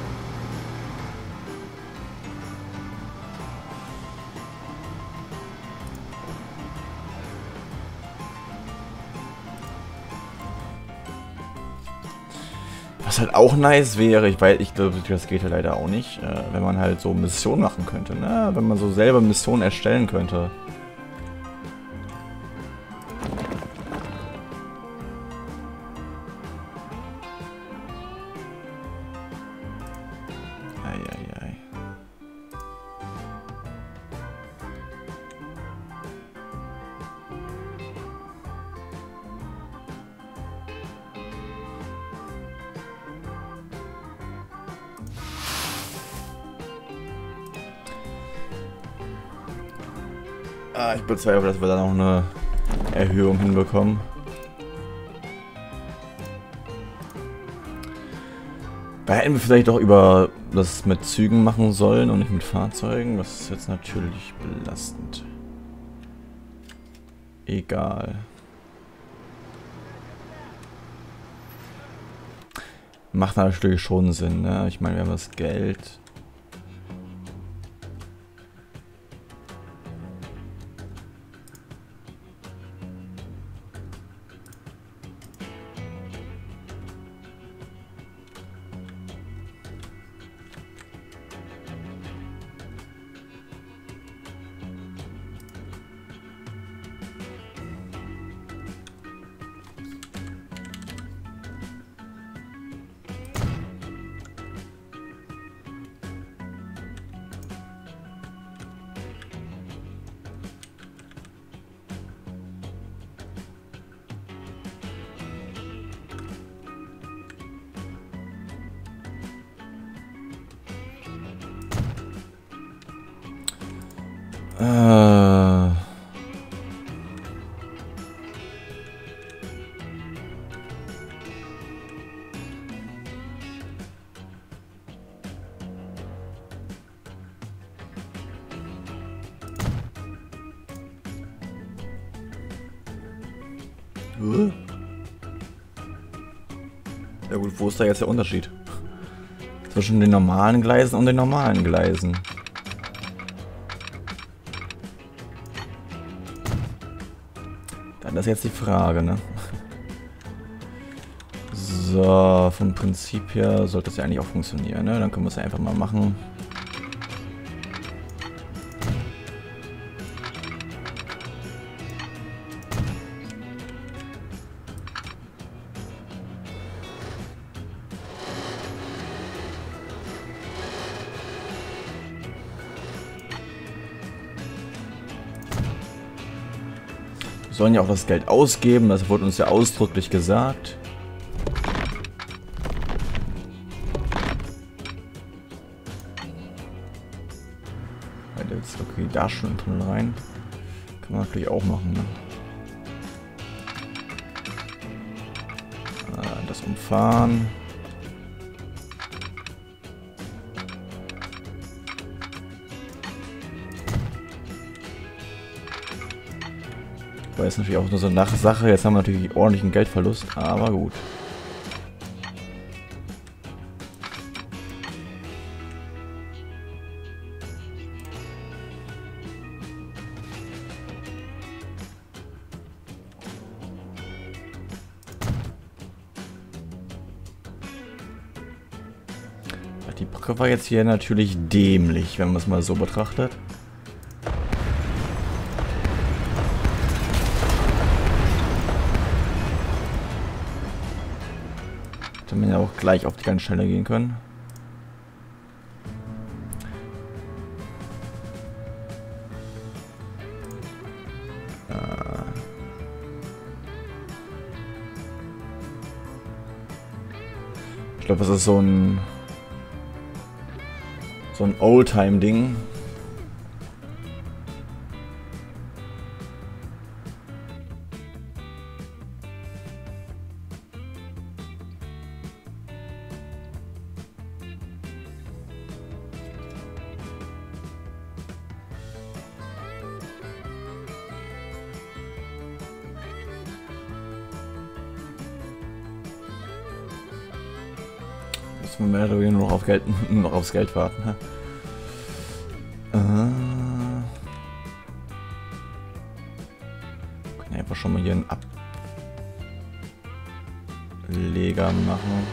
Was halt auch nice wäre, ich glaube, das geht ja leider auch nicht, wenn man halt so Missionen machen könnte, ne? Wenn man so selber Missionen erstellen könnte. Eieiei. Ich bezweifle, dass wir da noch eine Erhöhung hinbekommen. Da hätten wir vielleicht doch über das mit Zügen machen sollen und nicht mit Fahrzeugen. Das ist jetzt natürlich belastend. Egal. Macht natürlich schon Sinn, ne? Ich meine, wir haben das Geld. Ja gut, wo ist da jetzt der Unterschied? Zwischen den normalen Gleisen und den normalen Gleisen. Dann ist jetzt die Frage, ne? So, vom Prinzip her sollte es ja eigentlich auch funktionieren, ne? Dann können wir es ja einfach mal machen. Wir sollen ja auch das Geld ausgeben, das wurde uns ja ausdrücklich gesagt. Okay, da schon drin rein. Kann man natürlich auch machen, ne? Das umfahren. Weil es natürlich auch nur so eine Sache. Jetzt haben wir natürlich ordentlichen Geldverlust, aber gut. Die Brücke war jetzt hier natürlich dämlich, wenn man es mal so betrachtet. Hätte man ja auch gleich auf die ganz schnelle gehen können. Ich glaube, das ist so ein Oldtime-Ding. Müssen wir mehr oder weniger nur noch aufs Geld warten. Ne? Können einfach schon mal hier einen Ableger machen.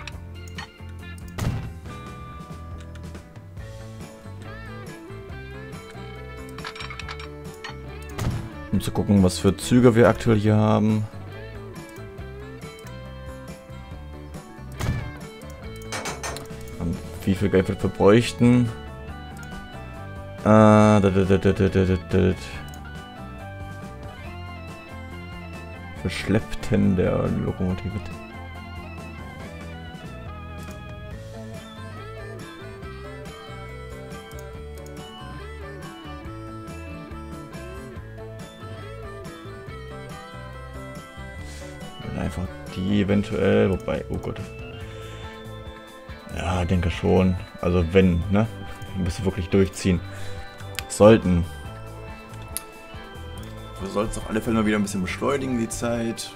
Um zu gucken, was für Züge wir aktuell hier haben. Und wie viel Geld wir bräuchten. Verschleppten der Lokomotive. Einfach die eventuell, wobei, oh Gott. Ja, denke schon. Also wenn, ne? Wir müssen wirklich durchziehen. Sollten. Wir sollten es auf alle Fälle mal wieder ein bisschen beschleunigen, die Zeit.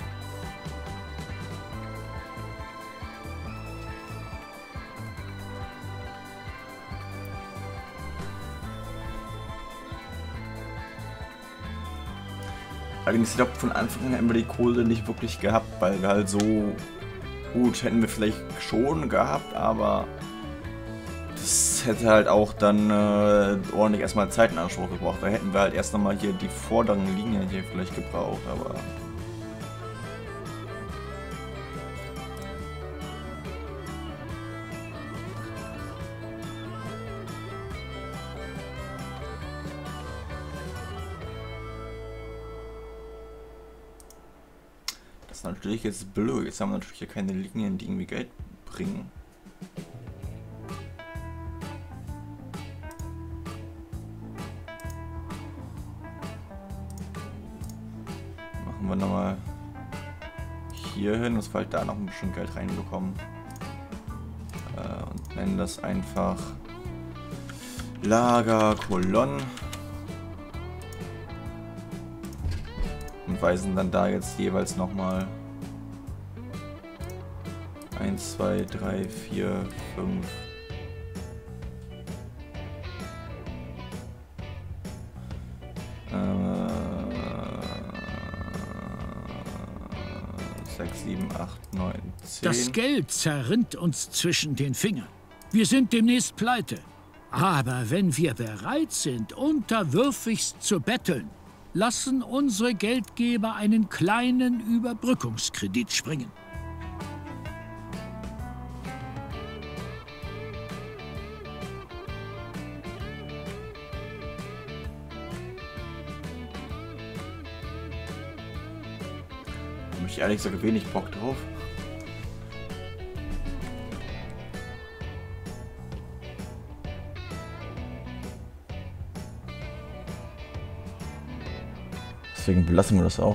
Allerdings, ich glaube, von Anfang an hätten wir die Kohle nicht wirklich gehabt, weil wir halt so gut hätten wir vielleicht schon gehabt, aber das hätte halt auch dann ordentlich erstmal Zeit in Anspruch gebraucht. Da hätten wir halt erst nochmal hier die vorderen Linien hier vielleicht gebraucht, aber das ist natürlich jetzt blöd. Jetzt haben wir natürlich hier keine Linien, die irgendwie Geld bringen. Machen wir nochmal hier hin, dass wir halt da noch ein bisschen Geld reinbekommen. Und nennen das einfach Lagerkolonnen. und weisen dann da jetzt jeweils nochmal 1, 2, 3, 4, 5. Sechs, 7, 8, 9, 10. Das Geld zerrinnt uns zwischen den Fingern. Wir sind demnächst pleite. Aber wenn wir bereit sind, unterwürfigst zu betteln, lassen unsere Geldgeber einen kleinen Überbrückungskredit springen. Da habe ich ehrlich gesagt wenig Bock drauf. Deswegen belassen wir das auch.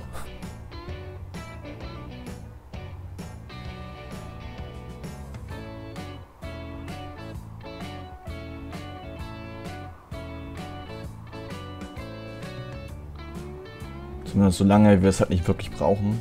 Zumindest solange wir es halt nicht wirklich brauchen.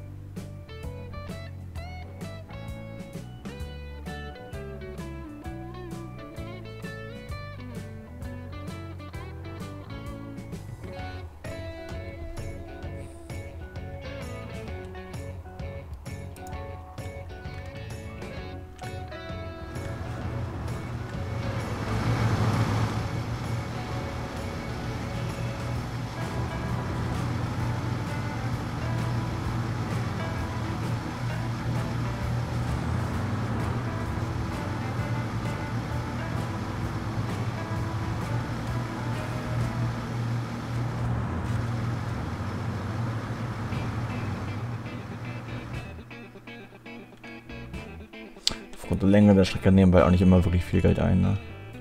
Aufgrund der Länge der Strecke nehmen wir auch nicht immer wirklich viel Geld ein, ne?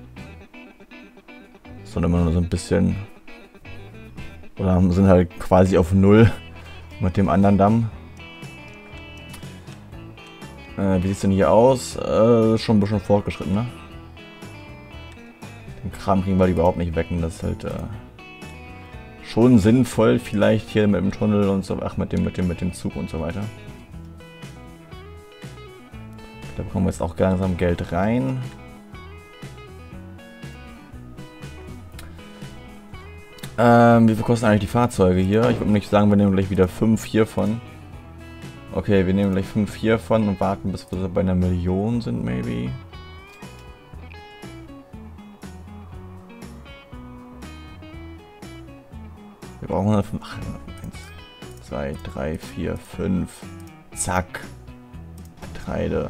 Sondern immer nur so ein bisschen. Oder sind halt quasi auf Null mit dem anderen Damm. Wie sieht es denn hier aus? Schon ein bisschen fortgeschritten, ne? Den Kram kriegen wir überhaupt nicht weg und das ist halt schon sinnvoll, vielleicht hier mit dem Tunnel und so, ach mit dem Zug und so weiter. Da bekommen wir jetzt auch langsam Geld rein. Wie viel kosten eigentlich die Fahrzeuge hier? Ich würde nicht sagen, wir nehmen gleich wieder 5 hiervon. Okay, wir nehmen gleich 5 hiervon und warten, bis wir so bei einer Million sind, maybe. Wir brauchen 105. 1, 2, 3, 4, 5. Zack. Getreide.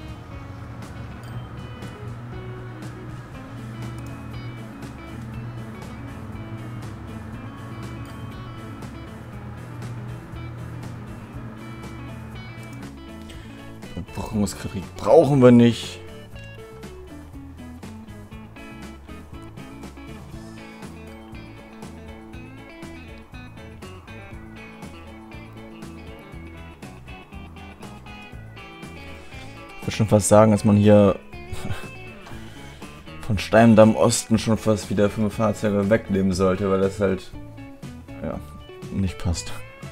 Überbrückungskredit brauchen wir nicht. Ich würde schon fast sagen, dass man hier von Steindamm Osten schon fast wieder 5 Fahrzeuge wegnehmen sollte, weil das halt ja nicht passt.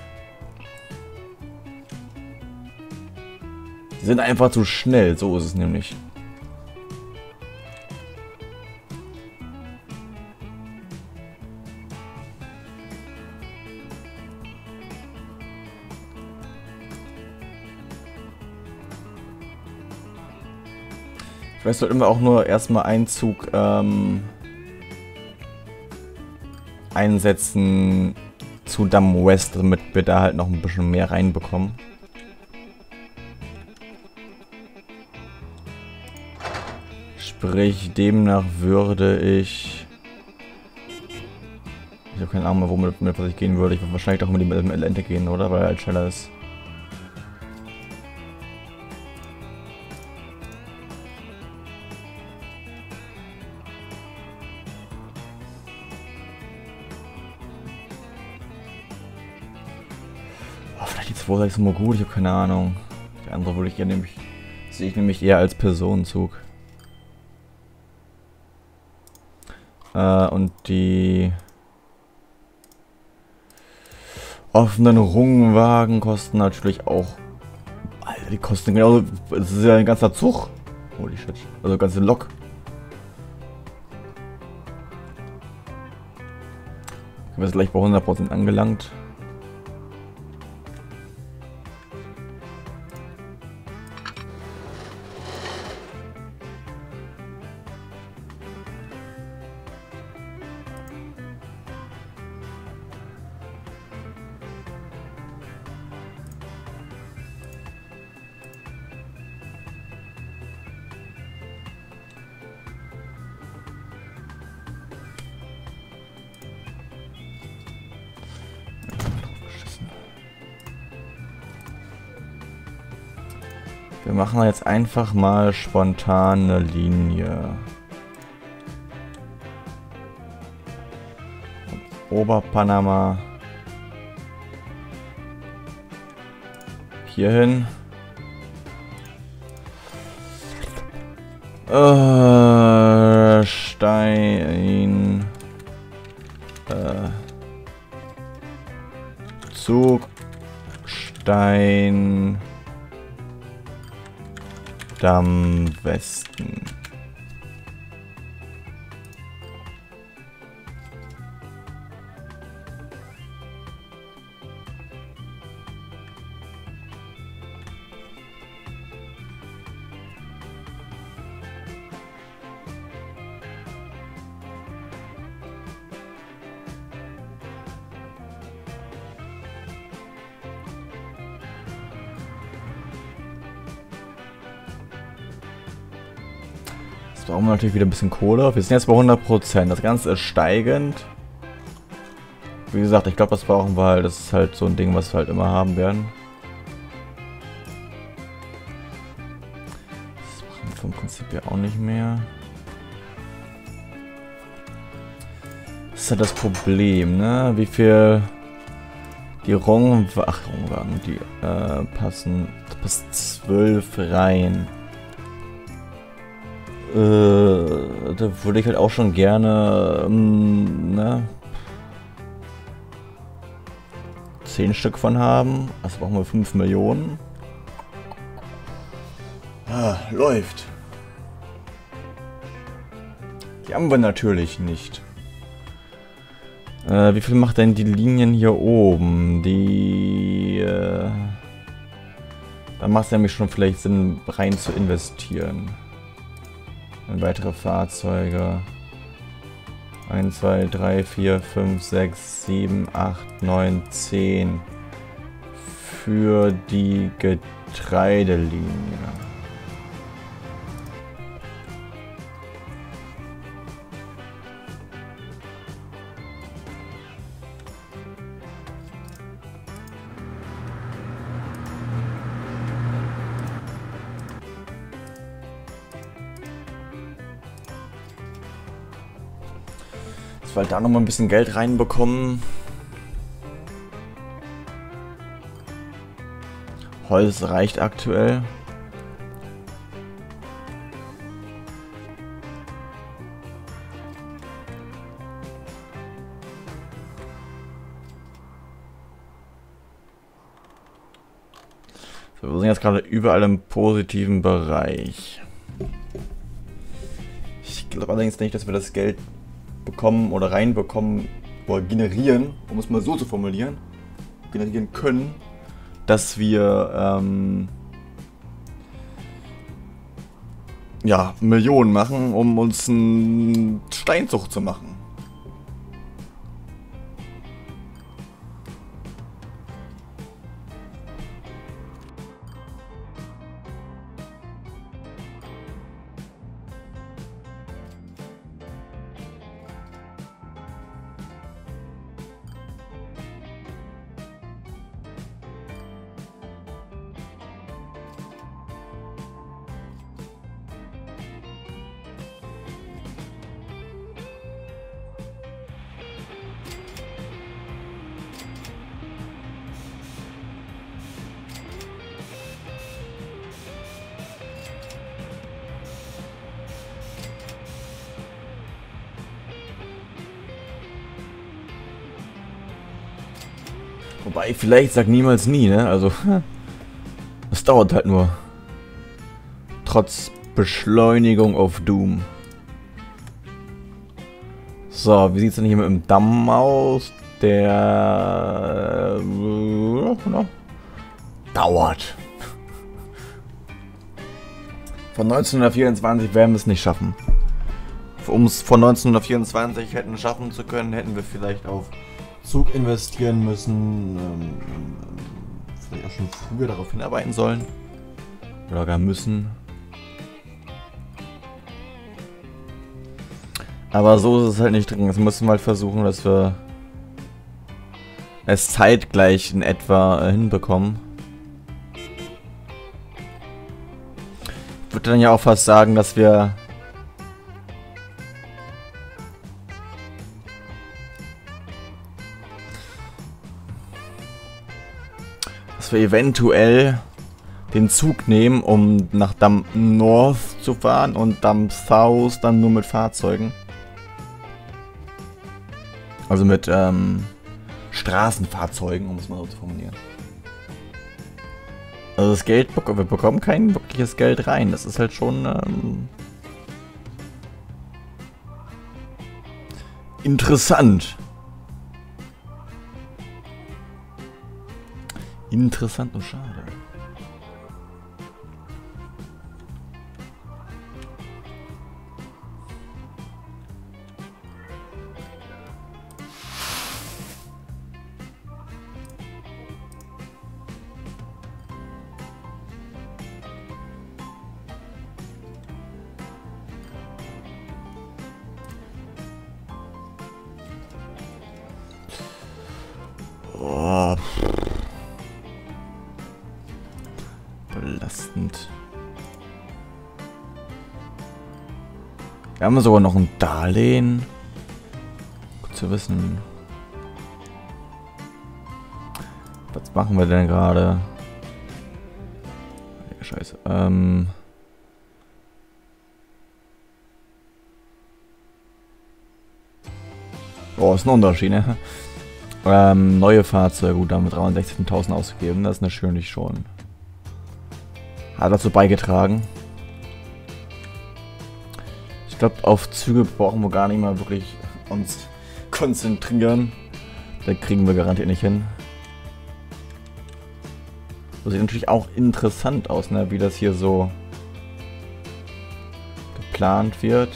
Die sind einfach zu schnell, so ist es nämlich. Vielleicht sollten wir auch nur erstmal einen Zug einsetzen zu Damm West, damit wir da halt noch ein bisschen mehr reinbekommen. Sprich, demnach würde ich... Ich habe keine Ahnung mehr, womit was ich gehen würde. Ich würde wahrscheinlich doch mit dem Atlantic gehen, oder? Weil er halt schneller ist. Oh, vielleicht die 2.6 mal gut, ich habe keine Ahnung. Die andere würde ich ja nämlich... Sehe ich nämlich eher als Personenzug. Und die... offenen Rungwagen kosten natürlich auch... Alter, die kosten genau... Das ist ja ein ganzer Zug. Holy shit. Also eine ganze Lok. Wir sind gleich bei 100% angelangt. Wir machen jetzt einfach mal spontan eine Linie. Von Oberpanama hierhin. Stein. Zug. Stein. Damm Westen. Jetzt brauchen wir natürlich wieder ein bisschen Kohle. Wir sind jetzt bei 100%. Das Ganze ist steigend. Wie gesagt, ich glaube, das brauchen wir halt. Das ist halt so ein Ding, was wir halt immer haben werden. Das brauchen wir vom Prinzip ja auch nicht mehr. Das ist halt das Problem, ne? Wie viel die Rungwagen, die passen. Da passt 12 rein. Da würde ich halt auch schon gerne, ne, 10 Stück von haben. Also brauchen wir 5 Millionen. Ah, läuft. Die haben wir natürlich nicht. Wie viel macht denn die Linien hier oben? Da macht es nämlich schon vielleicht Sinn, rein zu investieren. In weitere Fahrzeuge. 1, 2, 3, 4, 5, 6, 7, 8, 9, 10. Für die Getreidelinie. Weil da noch mal ein bisschen Geld reinbekommen. Holz reicht aktuell. So, wir sind jetzt gerade überall im positiven Bereich. Ich glaube allerdings nicht, dass wir das Geld bekommen oder reinbekommen oder generieren, um es mal so zu formulieren, generieren können, dass wir ja, Millionen machen, um uns einen Steinzug zu machen. Wobei, vielleicht sagt niemals nie, ne? Also, es dauert halt nur. Trotz Beschleunigung auf Doom. So, wie sieht es denn hier mit dem Damm aus? Der dauert. Von 1924 werden wir es nicht schaffen. Um es von 1924 hätten schaffen zu können, hätten wir vielleicht auf Zug investieren müssen. Vielleicht auch schon früher darauf hinarbeiten sollen. Oder gar müssen. Aber so ist es halt nicht drin. Jetzt müssen wir halt versuchen, dass wir es zeitgleich in etwa hinbekommen. Ich würde dann ja auch fast sagen, dass wir eventuell den Zug nehmen, um nach Dump North zu fahren und Dump South dann nur mit Fahrzeugen. Also mit Straßenfahrzeugen, um es mal so zu formulieren. Also das Geld, wir bekommen kein wirkliches Geld rein. Das ist halt schon interessant. Interessant und schade. Oh. Belastend. Wir haben sogar noch ein Darlehen. Gut zu wissen. Was machen wir denn gerade? Scheiße. Oh, ist ein Unterschied, ne? Neue Fahrzeuge, gut, da haben wir 316.000 ausgegeben. Das ist natürlich schon. Hat dazu beigetragen. Ich glaube, auf Züge brauchen wir gar nicht mal wirklich uns konzentrieren. Da kriegen wir garantiert nicht hin. Das sieht natürlich auch interessant aus, ne? Wie das hier so geplant wird.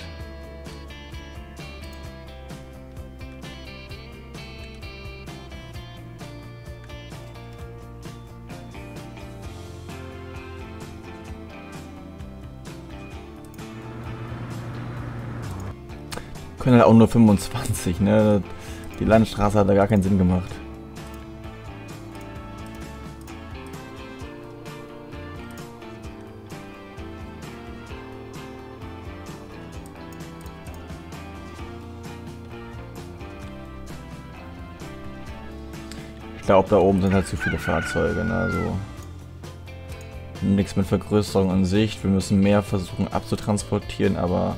Können halt auch nur 25, ne? Die Landstraße hat da gar keinen Sinn gemacht. Ich glaube, da oben sind halt zu viele Fahrzeuge, ne? Also nichts mit Vergrößerung in Sicht. Wir müssen mehr versuchen abzutransportieren, aber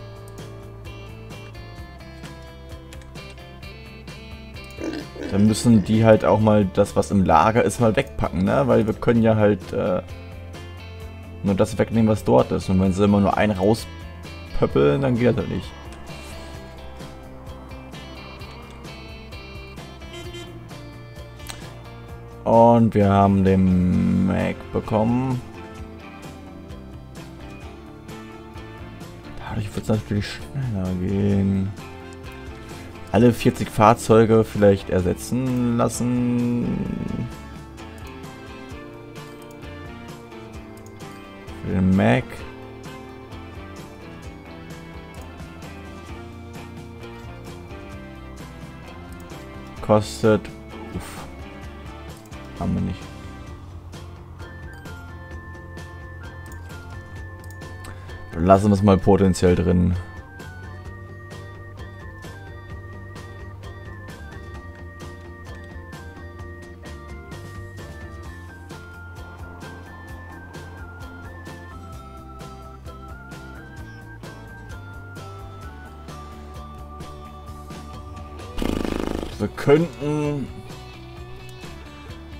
dann müssen die halt auch mal das, was im Lager ist, mal wegpacken, ne? Weil wir können ja halt nur das wegnehmen, was dort ist. Und wenn sie immer nur einen rauspöppeln, dann geht das halt nicht. Und wir haben den Mac bekommen. Dadurch wird es natürlich schneller gehen. Alle 40 Fahrzeuge vielleicht ersetzen lassen. Für den Mac. Kostet. Uff. Haben wir nicht. Lassen wir es mal potenziell drin. Wir könnten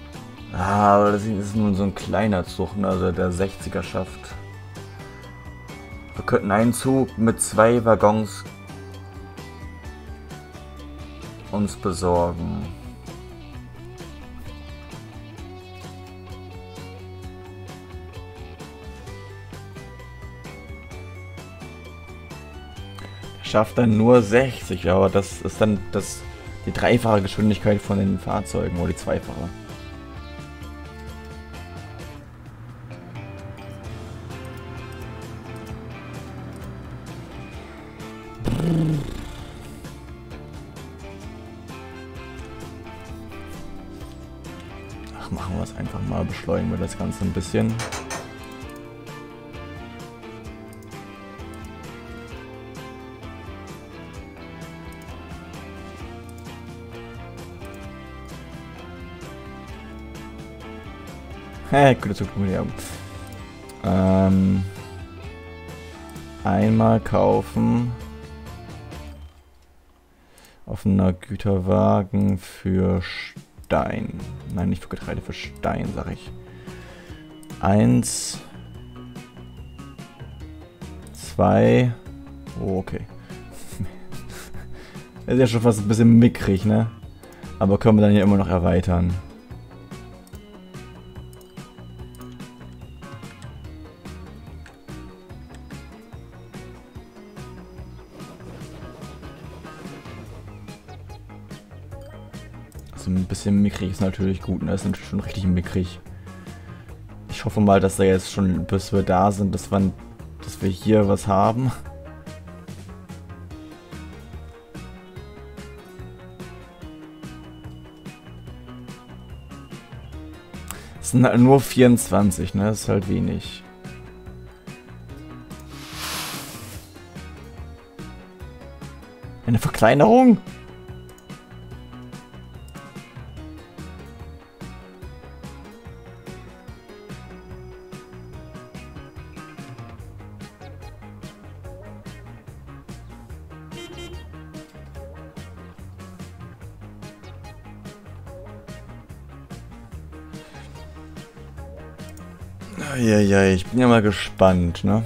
Ah, aber das ist nur so ein kleiner Zug, ne? Also der 60er schafft. Wir könnten einen Zug mit 2 Waggons uns besorgen. Schafft dann nur 60, aber das ist dann die dreifache Geschwindigkeit von den Fahrzeugen oder die zweifache. Ach, machen wir es einfach mal, beschleunigen wir das Ganze ein bisschen. Gute Zukunft haben. Einmal kaufen. Offener Güterwagen für Stein. Nein, nicht für Getreide, für Stein, sag ich. 1. 2. Oh, okay. Das ist ja schon fast ein bisschen mickrig, ne? Aber können wir dann hier immer noch erweitern. So ein bisschen mickrig ist natürlich gut, ne? Das ist natürlich schon richtig mickrig. Ich hoffe mal, dass da jetzt schon, bis wir da sind, dass wir hier was haben. Es sind halt nur 24, ne? Das ist halt wenig. Eine Verkleinerung? Ja, ich bin ja mal gespannt, ne?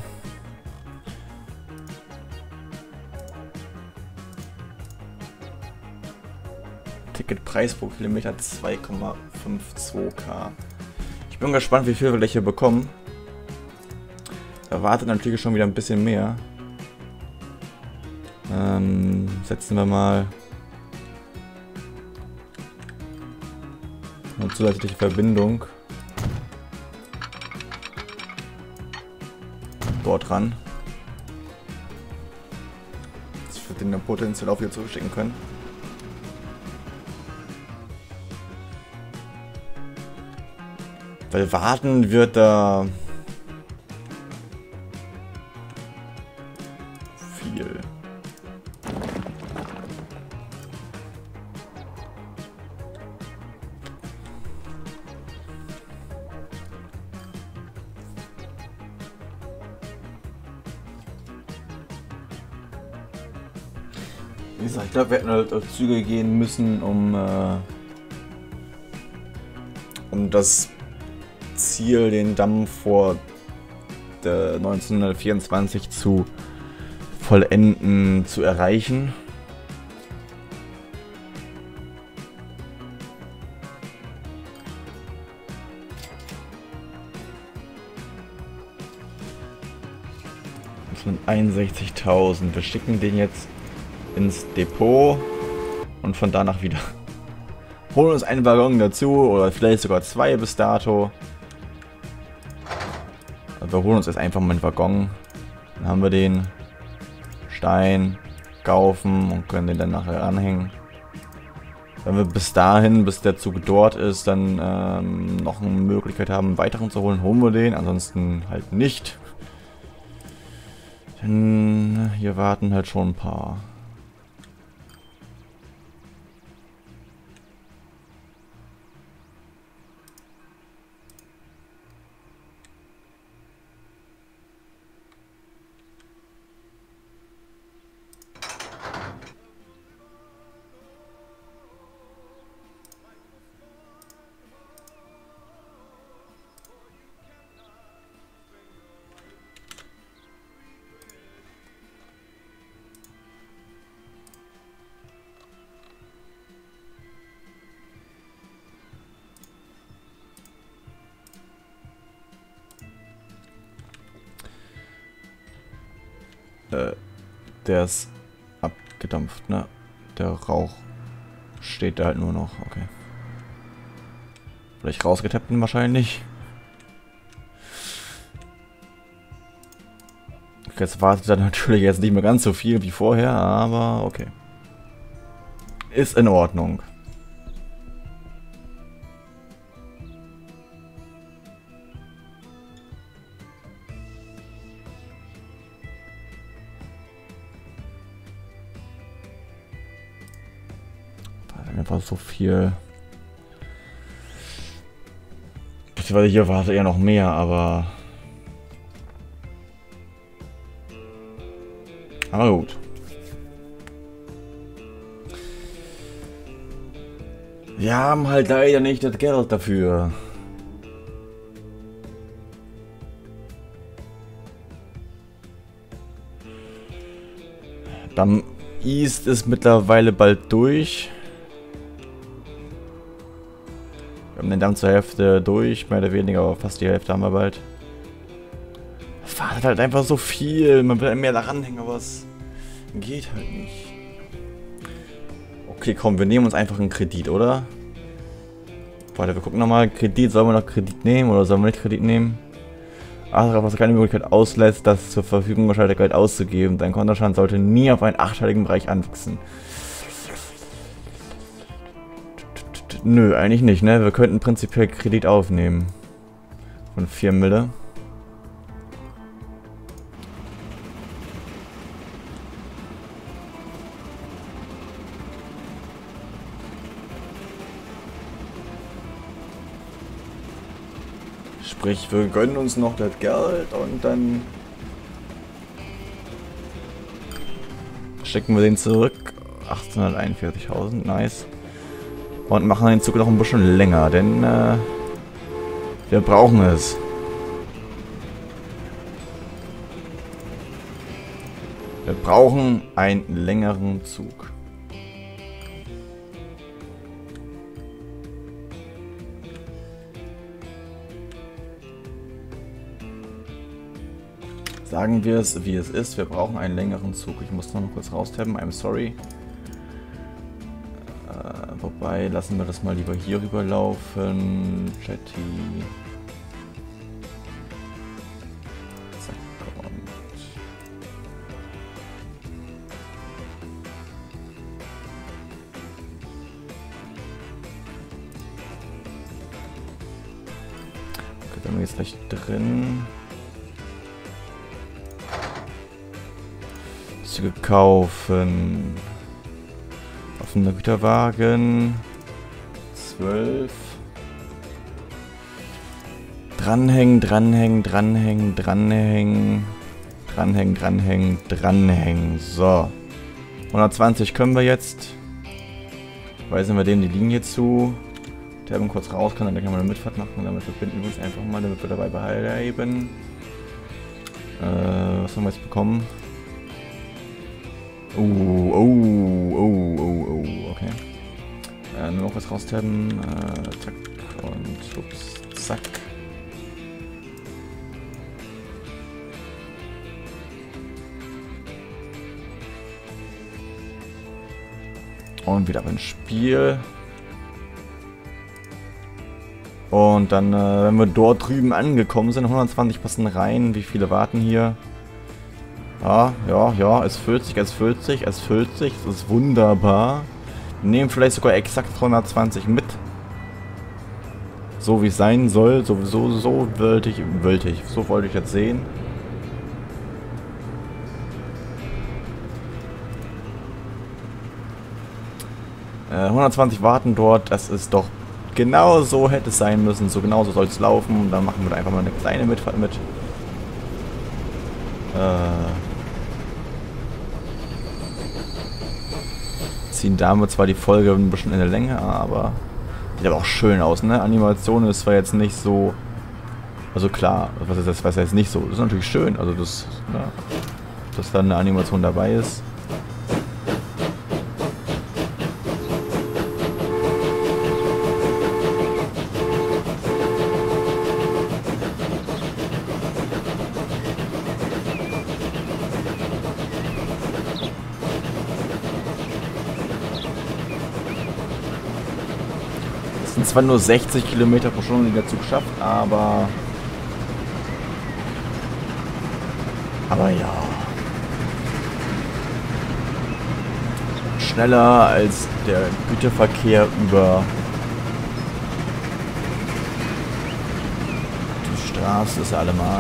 Ticketpreis pro Kilometer 2,52k. Ich bin gespannt, wie viel wir gleich hier bekommen. Erwartet natürlich schon wieder ein bisschen mehr. Setzen wir mal eine zusätzliche Verbindung dort ran. Dass wir den dann potenziell auch wieder zurückschicken können. Weil warten wird da viel. Wie gesagt, ich glaube, wir hätten halt auf Züge gehen müssen, um das Ziel, den Damm vor 1924 zu vollenden, zu erreichen. Das sind 61.000. Wir schicken den jetzt ins Depot und von danach wieder. Holen uns einen Waggon dazu oder vielleicht sogar 2 bis dato. Also wir holen uns jetzt einfach mal einen Waggon. Dann haben wir den Stein, kaufen und können den dann nachher anhängen. Wenn wir bis dahin, bis der Zug dort ist, dann noch eine Möglichkeit haben, einen weiteren zu holen, holen wir den. Ansonsten halt nicht. Denn hier warten halt schon ein paar. Der ist abgedampft, ne? Der Rauch steht da halt nur noch. Okay. Vielleicht rausgetappt wahrscheinlich. Jetzt wartet er natürlich jetzt nicht mehr ganz so viel wie vorher, aber okay. Ist in Ordnung. Einfach so viel. Beziehungsweise hier war es eher noch mehr, aber. Aber gut. Wir haben halt leider nicht das Geld dafür. Dann East ist mittlerweile bald durch. Wir haben den Damm zur Hälfte durch, mehr oder weniger, aber fast die Hälfte haben wir bald. Es wartet halt einfach so viel, man will mehr daran hängen, aber es geht halt nicht. Okay, komm, wir nehmen uns einfach einen Kredit, oder? Warte, wir gucken nochmal, Kredit, sollen wir noch Kredit nehmen oder sollen wir nicht Kredit nehmen? Ach, was keine Möglichkeit auslässt, das zur Verfügung gestellte Geld auszugeben. Dein Kontostand sollte nie auf einen achtstelligen Bereich anwachsen. Nö, eigentlich nicht, ne? Wir könnten prinzipiell Kredit aufnehmen. Von 4 Mille. Sprich, wir gönnen uns noch das Geld und dann schicken wir den zurück. 841.000, nice. Und machen den Zug noch ein bisschen länger, denn wir brauchen es. Wir brauchen einen längeren Zug. Sagen wir es, wie es ist. Wir brauchen einen längeren Zug. Ich muss noch kurz raustappen. I'm sorry. Wobei, lassen wir das mal lieber hier rüberlaufen. Jetty. Zack, und okay, dann haben wir jetzt gleich drin. Züge kaufen. Offener Güterwagen. 12. Dranhängen, dranhängen, dranhängen, dranhängen. Dranhängen, dranhängen, dranhängen. So. 120 können wir jetzt. Weisen wir dem die Linie zu. Der kurz raus kann, dann kann man eine Mitfahrt machen. Damit verbinden wir uns einfach mal, damit wir dabei bleiben. Was haben wir jetzt bekommen? Okay. Nur noch was raustappen. Zack und ups, zack. Und wieder ins Spiel. Und dann, wenn wir dort drüben angekommen sind, 120 passen rein. Wie viele warten hier? Ja, es füllt sich, es füllt sich, es füllt sich. Das ist wunderbar. Wir nehmen vielleicht sogar exakt 120 mit. So wie es sein soll. Sowieso, so wollte ich jetzt sehen. Äh, 120 warten dort. Das ist doch genau so hätte es sein müssen. So genau so soll es laufen. Und dann machen wir da einfach mal eine kleine Mitfahrt mit. Ziehen damit zwar die Folge ein bisschen in der Länge, aber sieht aber auch schön aus, ne? Animation ist zwar jetzt nicht so, also klar, was heißt nicht so, das ist natürlich schön, also das, ne, dass da eine Animation dabei ist. sind zwar nur 60 Kilometer pro Stunde, die der Zug schafft, aber ja. Schneller als der Güterverkehr über die Straße ist allemal.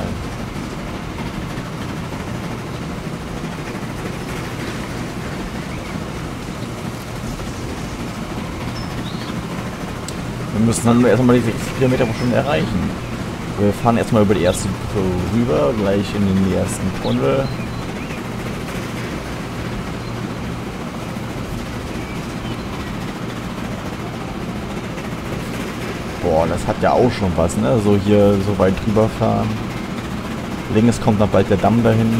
Wir müssen dann erstmal die 60 Kilometer pro Stunde erreichen. Wir fahren erstmal über die erste Brücke rüber, gleich in den ersten Tunnel. Boah, das hat ja auch schon was, ne? So hier so weit drüber fahren. Links kommt noch bald der Damm dahin.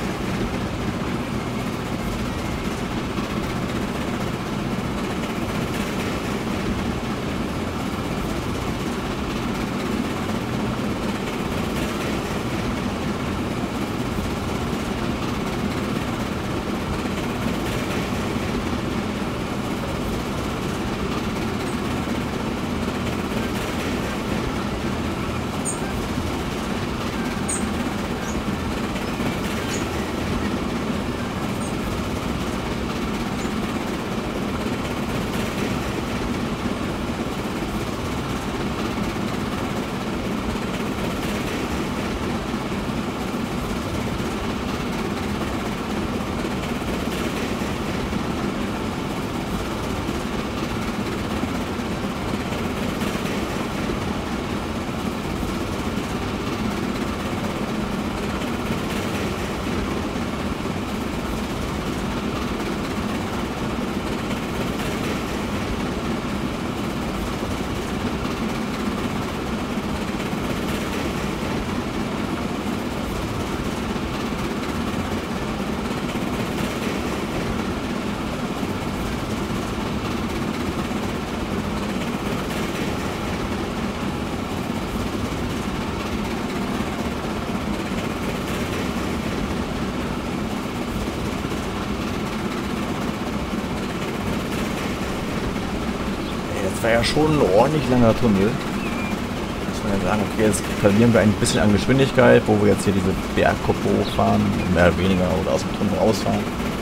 Das war ja schon ein ordentlich langer Tunnel. Muss man ja sagen, okay, jetzt verlieren wir ein bisschen an Geschwindigkeit, wo wir jetzt hier diese Bergkuppe hochfahren, mehr oder weniger, oder aus dem Tunnel rausfahren.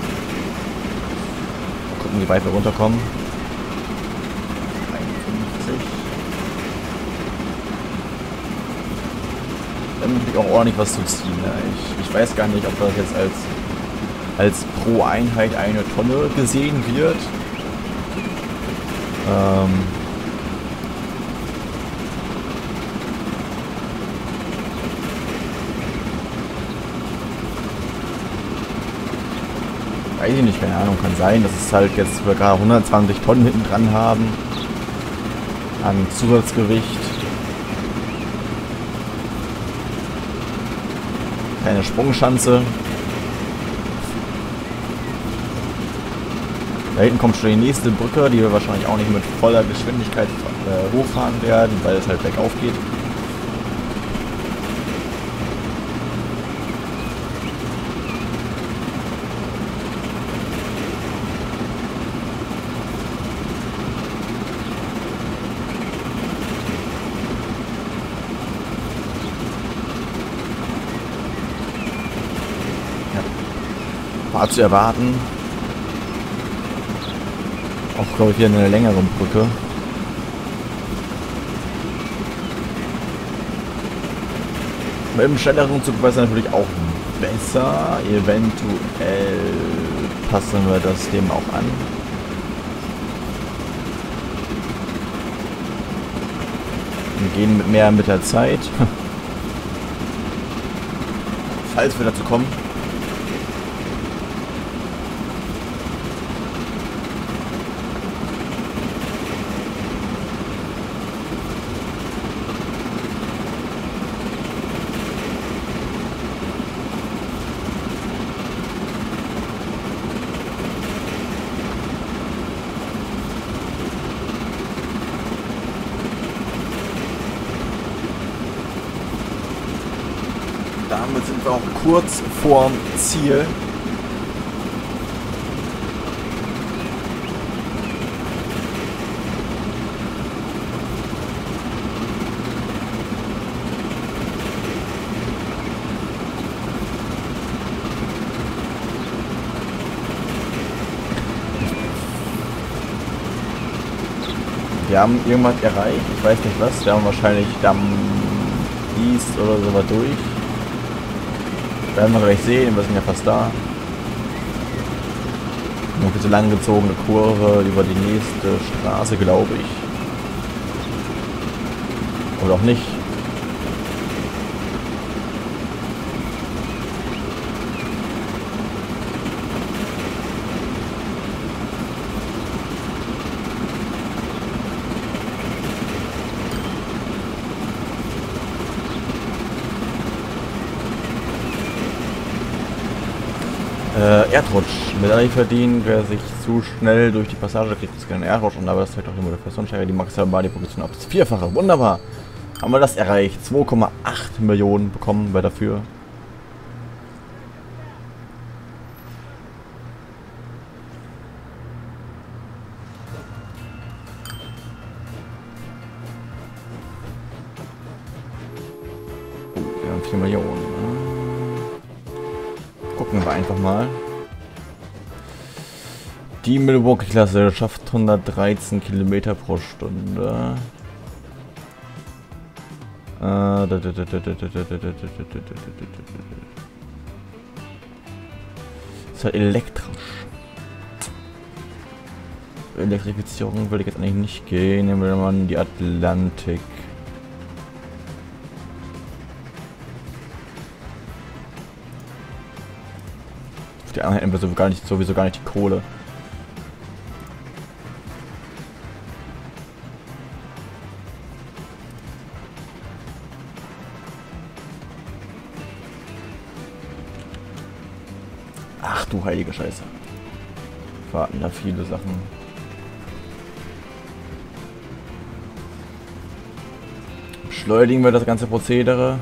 Mal gucken, wie weit wir runterkommen. 51. Dann natürlich auch ordentlich was zu ziehen. Ne? Ich weiß gar nicht, ob das jetzt als pro Einheit eine Tonne gesehen wird. Weiß ich nicht, keine Ahnung, kann sein, dass es halt jetzt sogar 120 Tonnen hinten dran haben an Zusatzgewicht. Keine Sprungschanze. Da hinten kommt schon die nächste Brücke, die wir wahrscheinlich auch nicht mit voller Geschwindigkeit hochfahren werden, weil es halt bergauf geht. Ja. War zu erwarten. Auch, glaube ich, hier eine längere Brücke. Mit dem schnelleren Zug war es natürlich auch besser. Eventuell passen wir das dem auch an. Und gehen mehr mit der Zeit. Falls wir dazu kommen. Damit sind wir auch kurz vorm Ziel. Wir haben irgendwas erreicht, ich weiß nicht was. Wir haben wahrscheinlich Damm East oder so was durch. Werden wir gleich sehen, wir sind ja fast da. Noch diese langgezogene Kurve über die nächste Straße, glaube ich. Oder auch nicht. Erdrutsch. Medaille verdienen, wer sich zu schnell durch die Passage kriegt, ist kein Erdrutsch und aber das zeigt auch die Modifikationsstärke, die maximale Body-Position ab das Vierfache. Wunderbar. Haben wir das erreicht. 2,8 Millionen bekommen wir dafür. Wir haben 4 Millionen. Gucken wir einfach mal. Die Milwaukee-Klasse schafft 113 Kilometer pro Stunde. Ist halt elektrisch. Elektrifizierung will ich jetzt eigentlich nicht gehen. Nehmen wir mal die Atlantik. Auf der anderen Seite haben wir sowieso gar nicht die Kohle. Ach du heilige Scheiße. Warten da viele Sachen. Beschleunigen wir das ganze Prozedere.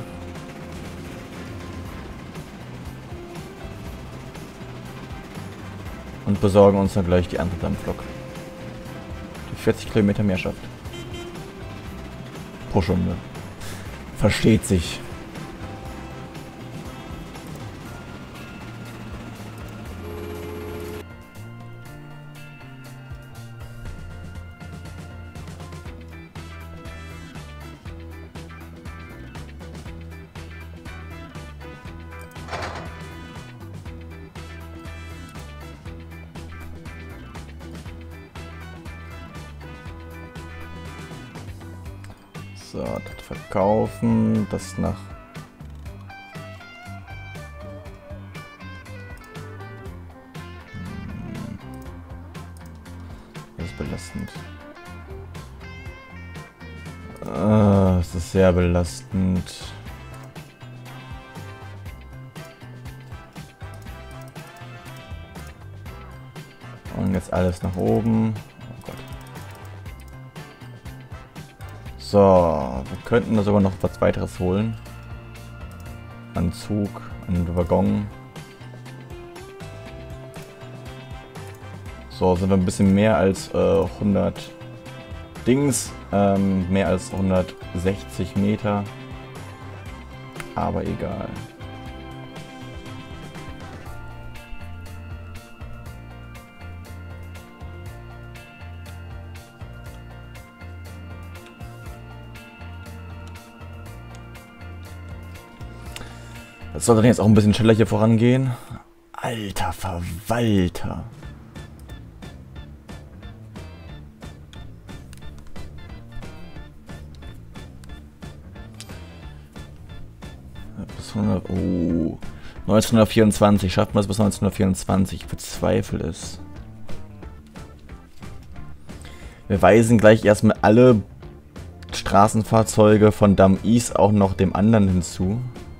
Und besorgen uns dann gleich die andere Dampflok. Die 40 Kilometer mehr schafft. Pro Stunde. Versteht sich. So, das verkaufen, das nach... Das ist belastend. Das ist sehr belastend. Und jetzt alles nach oben. Oh Gott. So, wir könnten da sogar noch was weiteres holen. Ein Zug, ein Waggon. So, sind wir ein bisschen mehr als 100 Dings, mehr als 160 Meter. Aber egal. Das sollte dann jetzt auch ein bisschen schneller hier vorangehen. Alter Verwalter. Bis 100, oh. 1924. Schaffen wir es bis 1924? Ich bezweifle es. Wir weisen gleich erstmal alle Straßenfahrzeuge von Damm East auch noch dem anderen hinzu.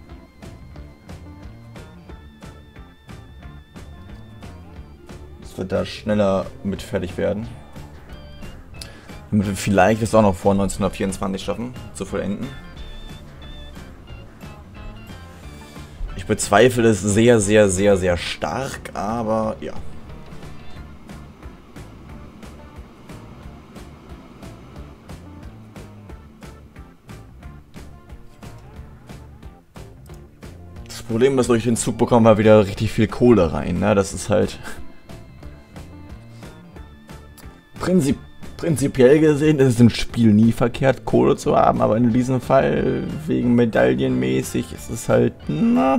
Dass wir da schneller mit fertig werden. Damit wir vielleicht es auch noch vor 1924 schaffen, zu vollenden. Ich bezweifle es sehr, sehr, sehr, sehr stark, aber ja. Das Problem ist, durch den Zug bekommen wir wieder richtig viel Kohle rein, ne? Das ist halt... Prinzipiell gesehen ist es im Spiel nie verkehrt, Kohle zu haben, aber in diesem Fall, wegen medaillenmäßig, ist es halt, na,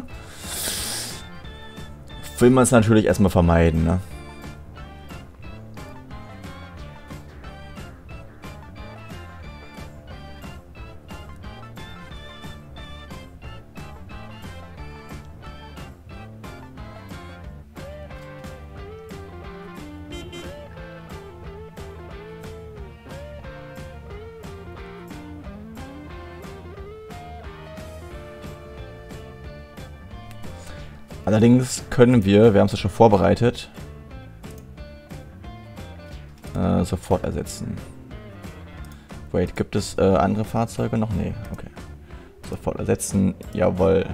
will man es natürlich erstmal vermeiden, ne? Allerdings können wir haben es ja schon vorbereitet, sofort ersetzen. Wait, gibt es andere Fahrzeuge noch? Nee, okay. Sofort ersetzen, jawohl.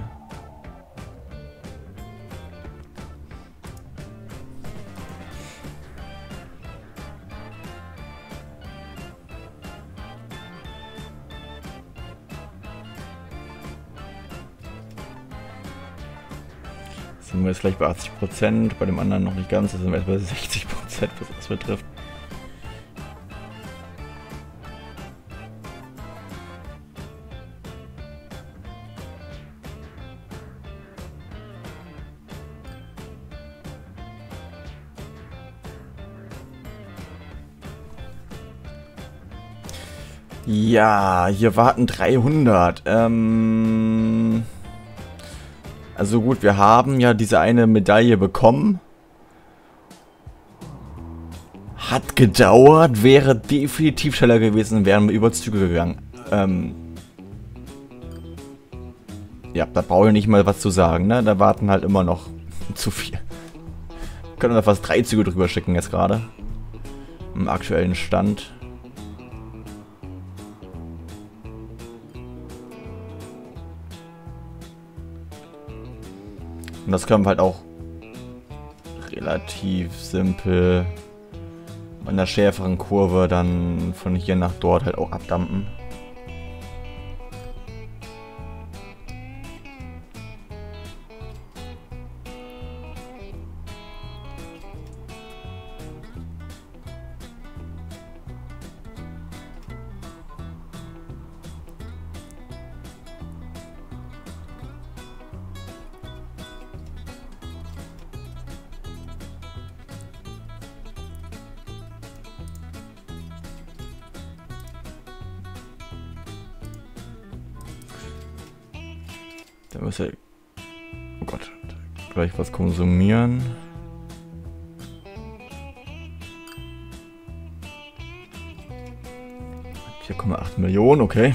Sind wir jetzt gleich bei 80%, bei dem anderen noch nicht ganz, da sind wir erst bei 60%, was das betrifft. Ja, hier warten 300. Also gut, wir haben ja diese eine Medaille bekommen. Hat gedauert, wäre definitiv schneller gewesen, wären wir über Züge gegangen. Ja, da brauche ich nicht mal was zu sagen, ne? Da warten halt immer noch zu viel. Können wir fast 3 Züge drüber schicken jetzt gerade. Im aktuellen Stand. Und das können wir halt auch relativ simpel an der schärferen Kurve dann von hier nach dort halt auch abdampfen. Da muss er, oh Gott, gleich was konsumieren. $4,8 Millionen, okay.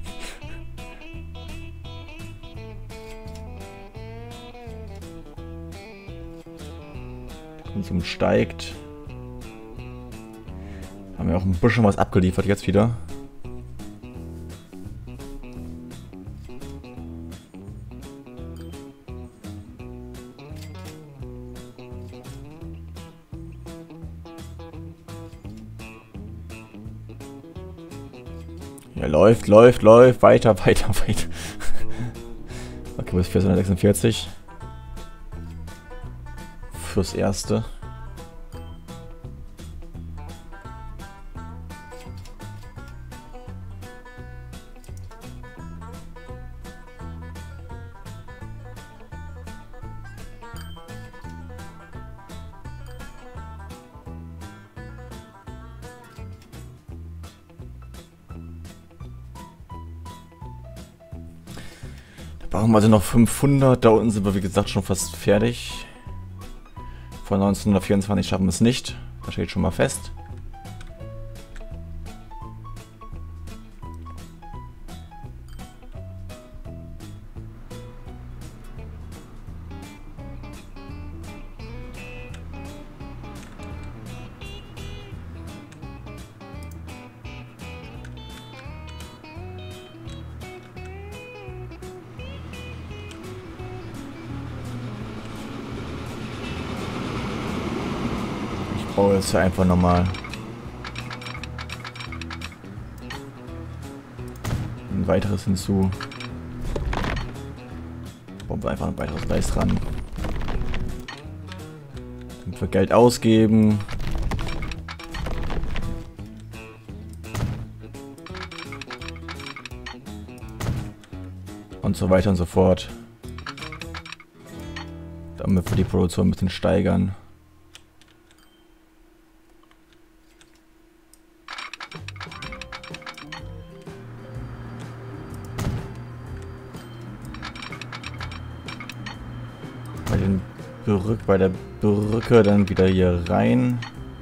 Der Konsum steigt. Haben wir auch ein bisschen was abgeliefert jetzt wieder. Ja, läuft, weiter. Okay, bis 446. Fürs Erste. Brauchen wir also noch 500. Da unten sind wir, wie gesagt, schon fast fertig. Vor 1924 schaffen wir es nicht. Das steht schon mal fest. Ich baue jetzt einfach nochmal ein weiteres hinzu. Bauen wir einfach ein weiteres Gleis dran. Damit wir Geld ausgeben. Und so weiter und so fort. Damit wir die Produktion ein bisschen steigern. Bei der Brücke dann wieder hier rein.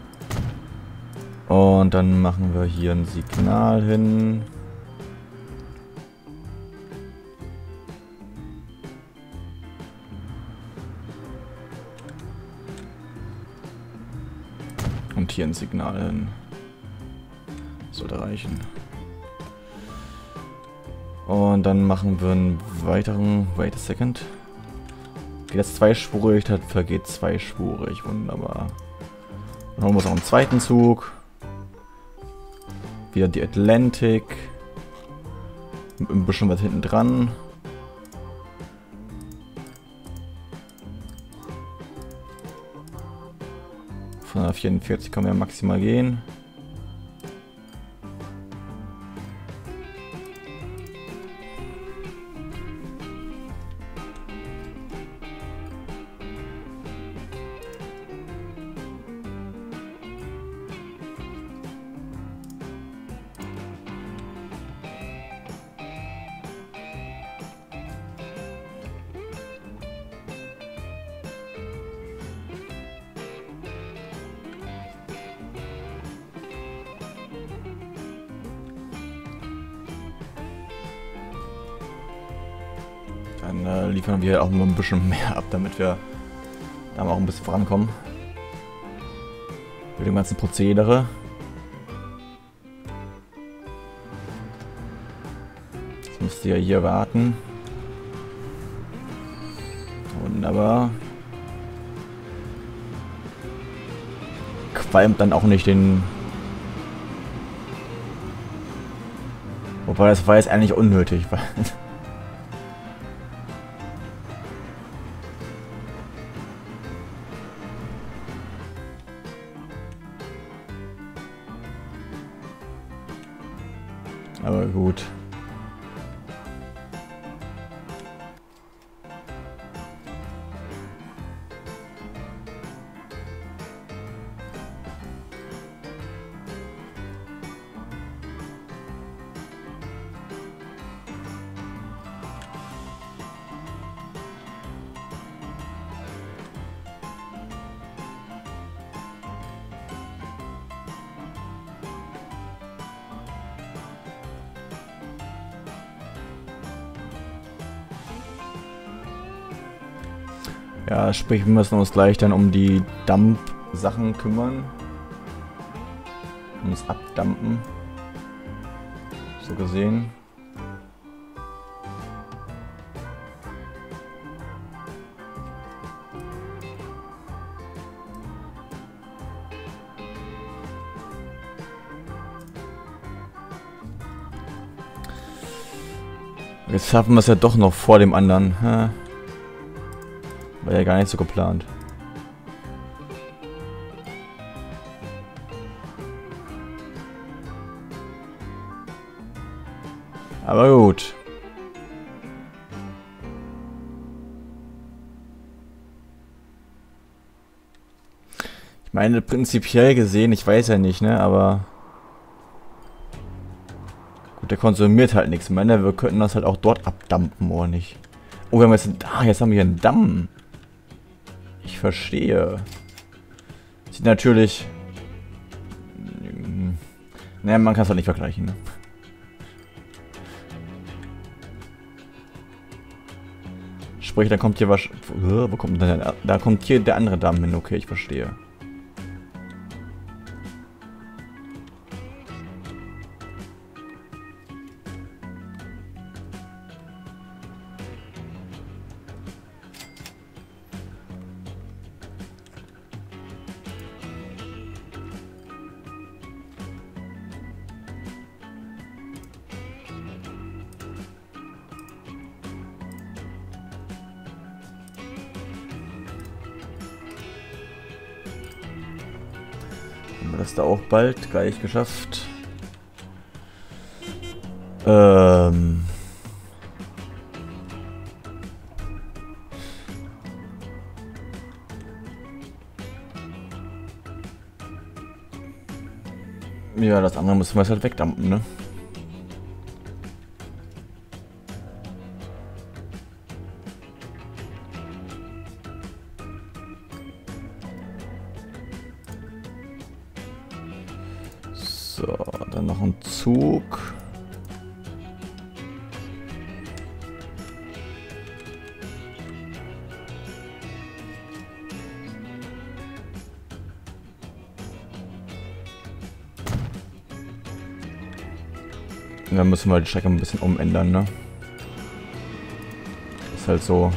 Und dann machen wir hier ein Signal hin. Und hier ein Signal hin. Sollte reichen. Und dann machen wir einen weiteren... Wait a second. Geht das zweispurig, das vergeht zweispurig. Wunderbar. Dann holen wir uns auch einen zweiten Zug. Wieder die Atlantic. Ein bisschen was hinten dran. Von der 44 können wir maximal gehen. Dann liefern wir auch mal ein bisschen mehr ab, damit wir da auch ein bisschen vorankommen. Mit dem ganzen Prozedere. Jetzt müsst ihr hier warten. Wunderbar. Qualmt dann auch nicht den... Wobei, das war jetzt eigentlich unnötig, weil... Aber gut. Ja, sprich, wir müssen uns gleich dann um die Dump-Sachen kümmern. Um das Abdampen. So gesehen. Jetzt schaffen wir es ja doch noch vor dem anderen. Ha? War ja gar nicht so geplant. Aber gut. Ich meine, prinzipiell gesehen, ich weiß ja nicht, ne, aber... Gut, der konsumiert halt nichts mehr, ne? Wir könnten das halt auch dort abdampfen, oder nicht? Oh, wir haben jetzt... Ah, jetzt haben wir hier einen Damm. Ich verstehe. Sieht natürlich... Naja, man kann es halt nicht vergleichen, ne? Sprich, da kommt hier was... Wo kommt denn der... Da kommt hier der andere Damm hin. Okay, ich verstehe. Haben wir das da auch bald gleich geschafft? Ja, das andere müssen wir jetzt halt wegdampfen, ne? So, dann noch ein Zug. Und dann müssen wir die Strecke ein bisschen umändern, ne? Ist halt so.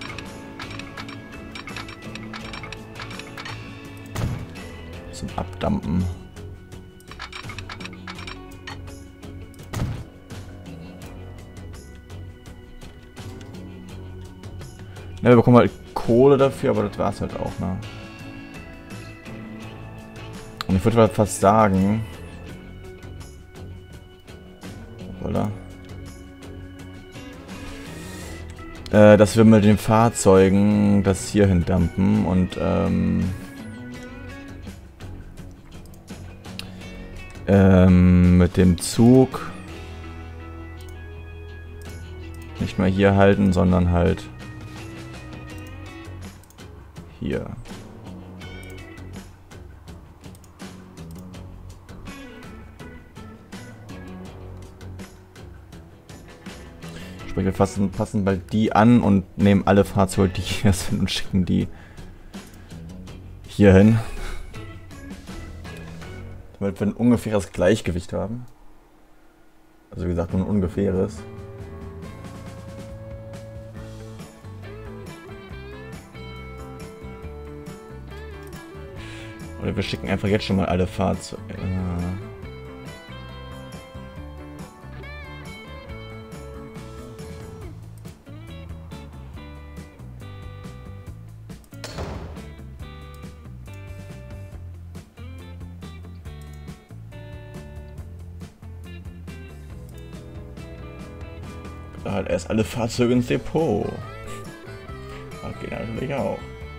Zum Abdampfen. Ja, wir bekommen halt Kohle dafür, aber das war's halt auch, ne? Und ich würde fast sagen... Oder? Dass wir mit den Fahrzeugen das hier hindampen und mit dem Zug nicht mehr hier halten, sondern halt hier. Sprich, wir passen bald die an und nehmen alle Fahrzeuge, die hier sind, und schicken die hier hin. Damit wir ein ungefähres Gleichgewicht haben. Also wie gesagt, nur ein ungefähres. Oder wir schicken einfach jetzt schon mal alle Fahrzeuge. Halt erst alle Fahrzeuge ins Depot. Das geht natürlich auch.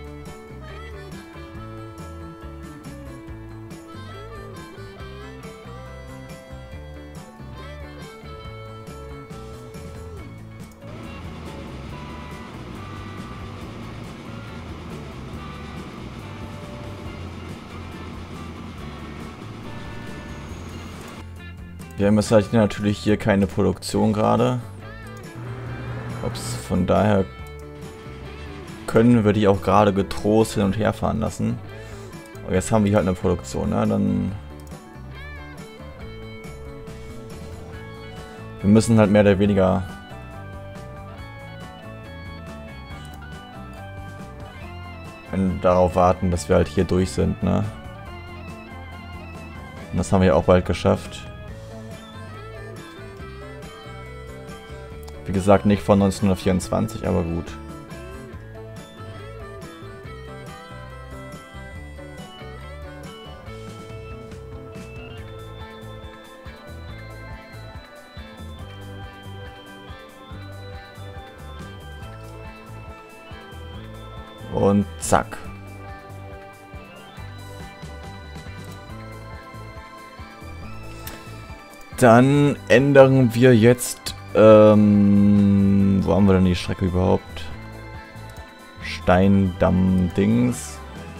Wir haben jetzt halt natürlich hier keine Produktion gerade. Ob's von daher können wir die auch gerade getrost hin und her fahren lassen. Aber jetzt haben wir halt eine Produktion, ne? Dann wir müssen halt mehr oder weniger darauf warten, dass wir halt hier durch sind, ne? Und das haben wir auch bald geschafft. Wie gesagt, nicht von 1924, aber gut. Und zack. Dann ändern wir jetzt wo haben wir denn die Strecke überhaupt? Steindamm-Dings.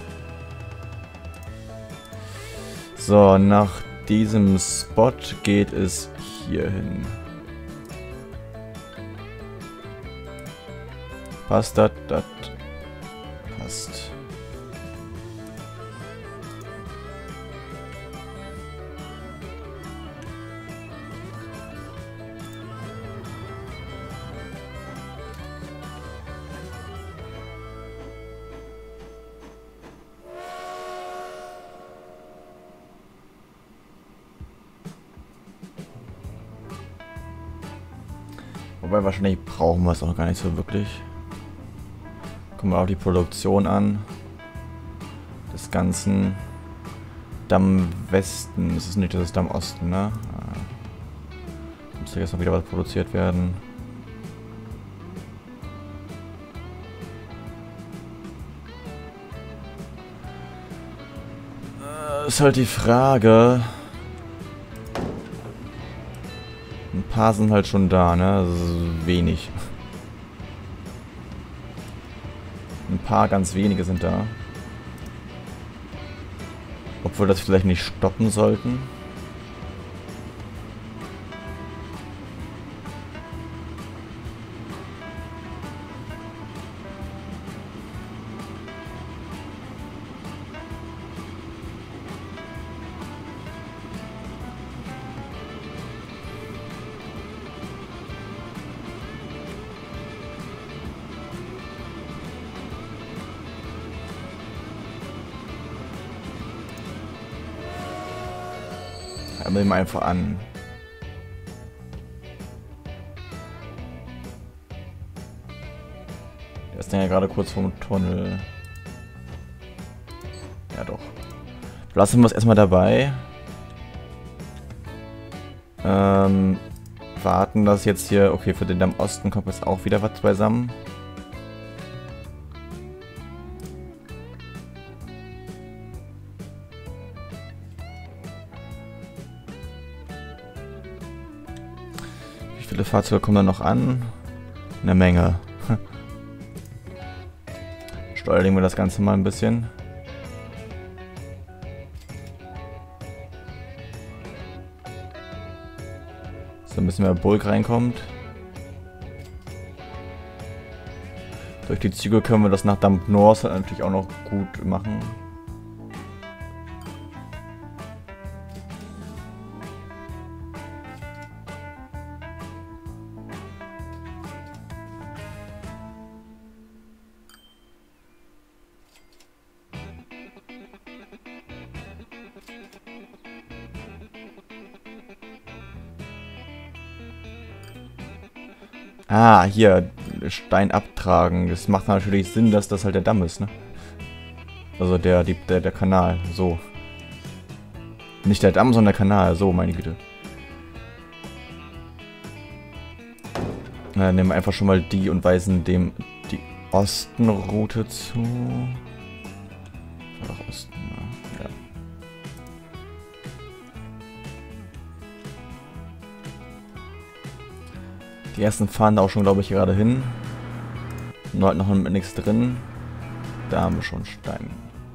So, nach diesem Spot geht es hier hin. Passt das? Das passt. Wobei wahrscheinlich brauchen wir es auch gar nicht so wirklich. Gucken wir auf die Produktion an. Des Ganzen. Damm Westen. Das ist nicht, das ist Damm Osten, ne? Muss jetzt noch wieder was produziert werden. Ist halt die Frage. Ein paar sind halt schon da, ne? Das ist wenig. Ein paar ganz wenige sind da. Ob wir das vielleicht nicht stoppen sollten. Nehmen wir einfach an. Der ist dann ja gerade kurz vorm Tunnel. Ja doch. Lassen wir es erstmal dabei. Warten, dass jetzt hier... Okay, für den am Osten kommt jetzt auch wieder was beisammen. Wie viele Fahrzeuge kommen da noch an? Eine Menge. Steuern wir das Ganze mal ein bisschen. So ein bisschen mehr Bulk reinkommt. Durch die Züge können wir das nach Damp North natürlich auch noch gut machen. Ah, hier, Stein abtragen. Das macht natürlich Sinn, dass das halt der Damm ist, ne? Also der Kanal, so. Nicht der Damm, sondern der Kanal, so, meine Güte. Na, dann nehmen wir einfach schon mal die und weisen dem die Ostenroute zu. War doch Osten, ja. Die ersten fahren da auch schon, glaube ich, gerade hin. Nur halt noch nichts drin. Da haben wir schon Stein.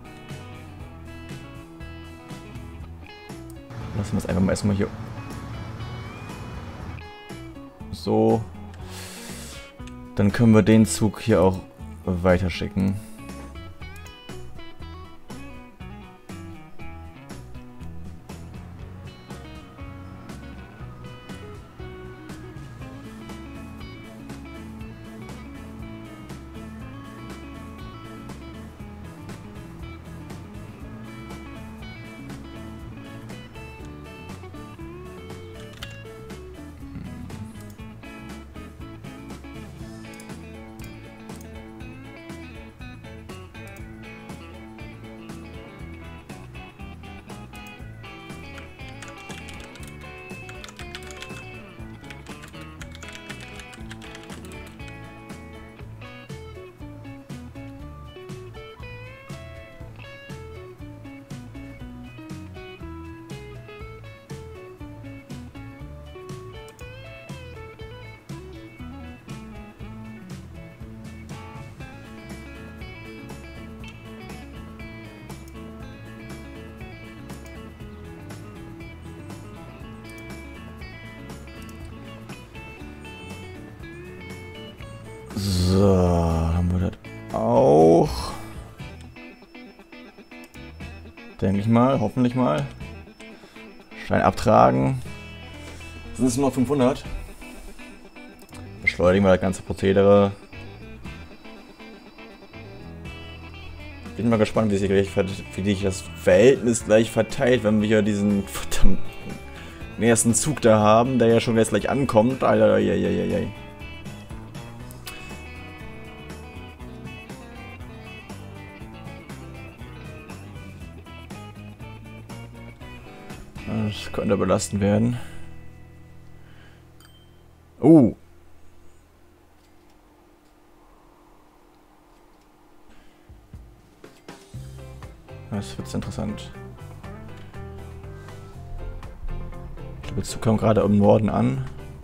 Lassen wir es einfach mal erstmal hier. So. Dann können wir den Zug hier auch weiterschicken. So, haben wir das auch. Denke ich mal, hoffentlich mal. Stein abtragen. Sind es nur noch 500. Beschleunigen wir das ganze Prozedere. Bin mal gespannt, wie sich das Verhältnis gleich verteilt, wenn wir hier diesen verdammten ersten Zug da haben, der ja schon jetzt gleich ankommt. Alter. Das könnte belastend werden. Das wird interessant. Ich glaube, der Zug kam gerade im Norden an.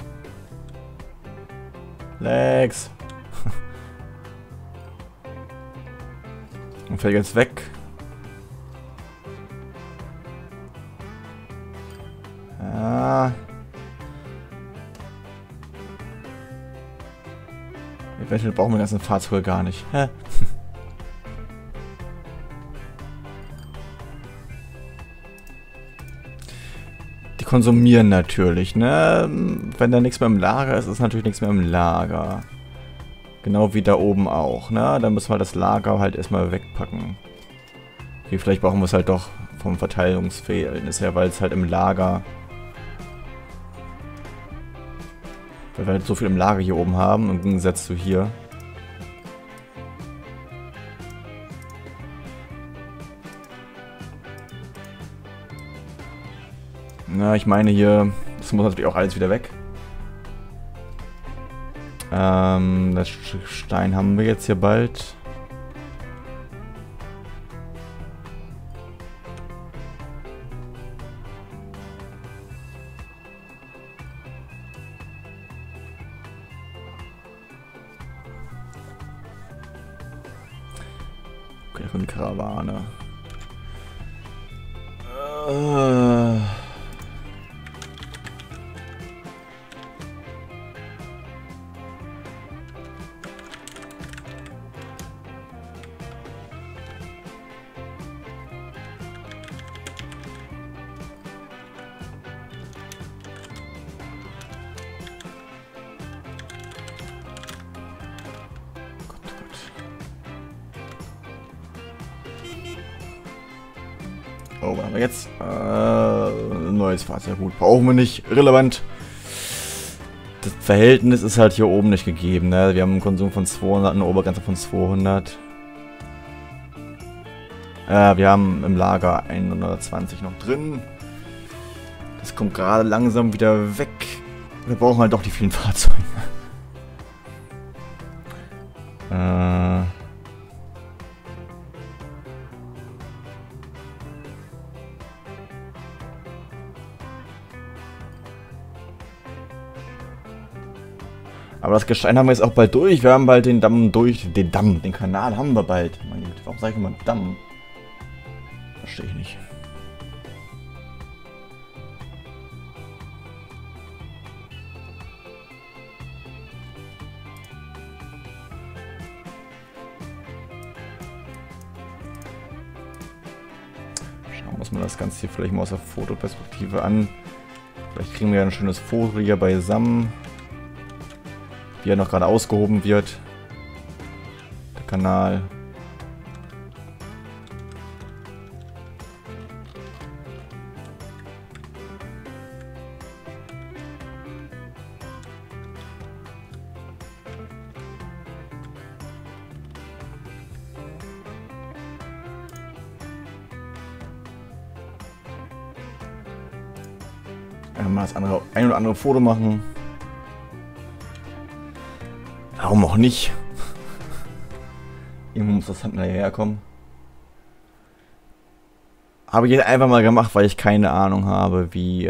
Lex. Und fällt jetzt weg. Ja. Eventuell brauchen wir das ganzen Fahrzeuge gar nicht. Hä? Die konsumieren natürlich, ne? Wenn da nichts mehr im Lager ist, ist natürlich nichts mehr im Lager. Genau wie da oben auch, ne? Dann müssen wir das Lager halt erstmal wegpacken. Okay, vielleicht brauchen wir es halt doch vom Verteilungsverhältnis her, weil es halt im Lager... Weil wir halt so viel im Lager hier oben haben, im Gegensatz zu hier. Na, ich meine hier, das muss natürlich auch alles wieder weg. Das Stein haben wir jetzt hier bald. Okay, da kommt die Karawane. Oh, was haben wir jetzt? Neues Fahrzeug. Gut, brauchen wir nicht. Irrelevant. Das Verhältnis ist halt hier oben nicht gegeben, ne? Wir haben einen Konsum von 200, eine Obergrenze von 200. Wir haben im Lager 120 noch drin. Das kommt gerade langsam wieder weg. Wir brauchen halt doch die vielen Fahrzeuge. Aber das Gestein haben wir jetzt auch bald durch. Wir haben bald den Damm durch. Den Kanal haben wir bald. Meine Güte, warum sage ich immer Damm? Verstehe ich nicht. Schauen wir uns mal das Ganze hier vielleicht mal aus der Fotoperspektive an. Vielleicht kriegen wir ja ein schönes Foto hier beisammen. Wie er noch gerade ausgehoben wird. Der Kanal. Mal das andere, ein oder andere Foto machen. Warum auch nicht? Irgendwo muss das Thumbnail herkommen. Habe ich jetzt einfach mal gemacht, weil ich keine Ahnung habe, wie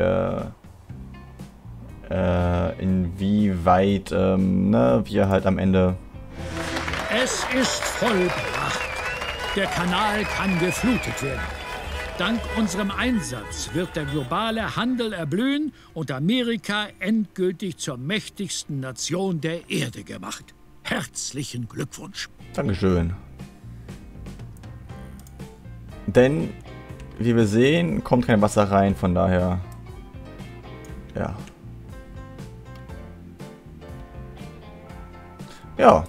inwieweit ne, wir halt am Ende... Es ist vollbracht. Der Kanal kann geflutet werden. Dank unserem Einsatz wird der globale Handel erblühen und Amerika endgültig zur mächtigsten Nation der Erde gemacht. Herzlichen Glückwunsch. Dankeschön. Denn, wie wir sehen, kommt kein Wasser rein, von daher... Ja. Ja.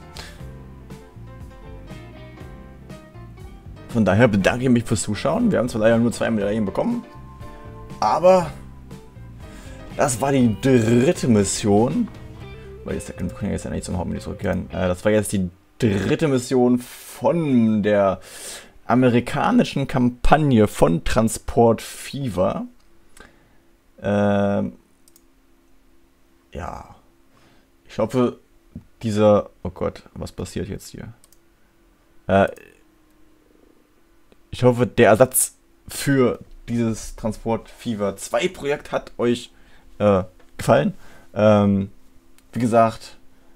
Von daher bedanke ich mich fürs Zuschauen. Wir haben zwar leider nur 2 Medaillen bekommen, aber das war die 3. Mission. Weil jetzt können wir jetzt ja nicht zum Hauptmenü zurückkehren. Das war jetzt die 3. Mission von der amerikanischen Kampagne von Transport Fever. Ja. Ich hoffe, dieser... Oh Gott, was passiert jetzt hier? Ich hoffe, der Ersatz für dieses Transport Fever 2 Projekt hat euch gefallen. Wie gesagt,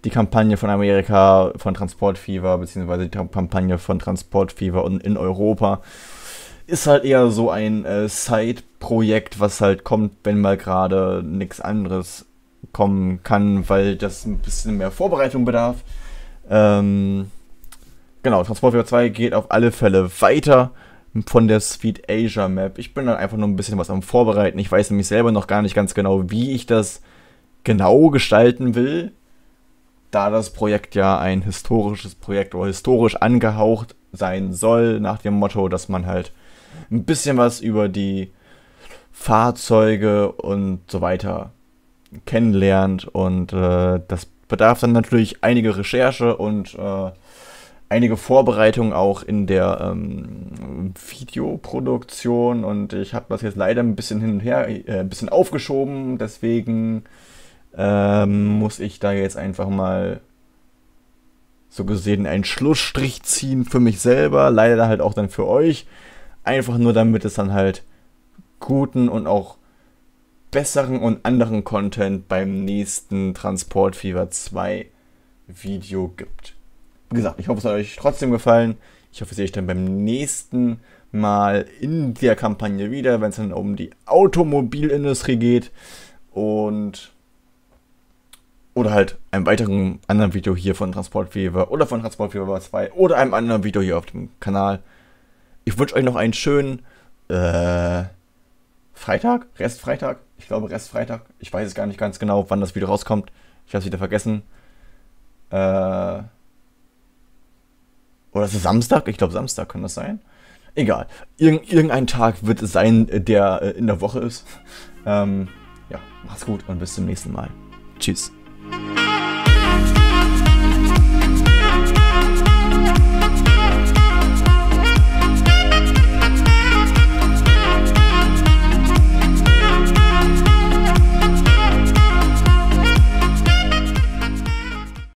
die Kampagne von Amerika, von Transport Fever, beziehungsweise die Kampagne von Transport Fever und in Europa, ist halt eher so ein Side-Projekt, was halt kommt, wenn mal gerade nichts anderes kommen kann, weil das ein bisschen mehr Vorbereitung bedarf. Genau, Transport Fever 2 geht auf alle Fälle weiter von der Sweet Asia Map. Ich bin dann einfach nur ein bisschen was am Vorbereiten. Ich weiß nämlich selber noch gar nicht ganz genau, wie ich das genau gestalten will, da das Projekt ja ein historisches Projekt oder historisch angehaucht sein soll, nach dem Motto, dass man halt ein bisschen was über die Fahrzeuge und so weiter kennenlernt, und das bedarf dann natürlich einige Recherche und einige Vorbereitungen auch in der Videoproduktion, und ich habe das jetzt leider ein bisschen hin und her, ein bisschen aufgeschoben, deswegen muss ich da jetzt einfach mal so gesehen einen Schlussstrich ziehen für mich selber, leider halt auch dann für euch, einfach nur damit es dann halt guten und auch besseren und anderen Content beim nächsten Transport Fever 2 Video gibt. Wie gesagt, ich hoffe, es hat euch trotzdem gefallen. Ich hoffe, ihr seht euch dann beim nächsten Mal in der Kampagne wieder, wenn es dann um die Automobilindustrie geht. Oder halt einem weiteren anderen Video hier von Transport Fever oder von Transport Fever 2 oder einem anderen Video hier auf dem Kanal. Ich wünsche euch noch einen schönen Freitag? Restfreitag? Ich glaube Restfreitag. Ich weiß es gar nicht ganz genau, wann das Video rauskommt. Ich habe es wieder vergessen. Oder ist es Samstag? Ich glaube Samstag kann das sein. Egal. Irgendein Tag wird es sein, der in der Woche ist. Ja, macht's gut und bis zum nächsten Mal. Tschüss.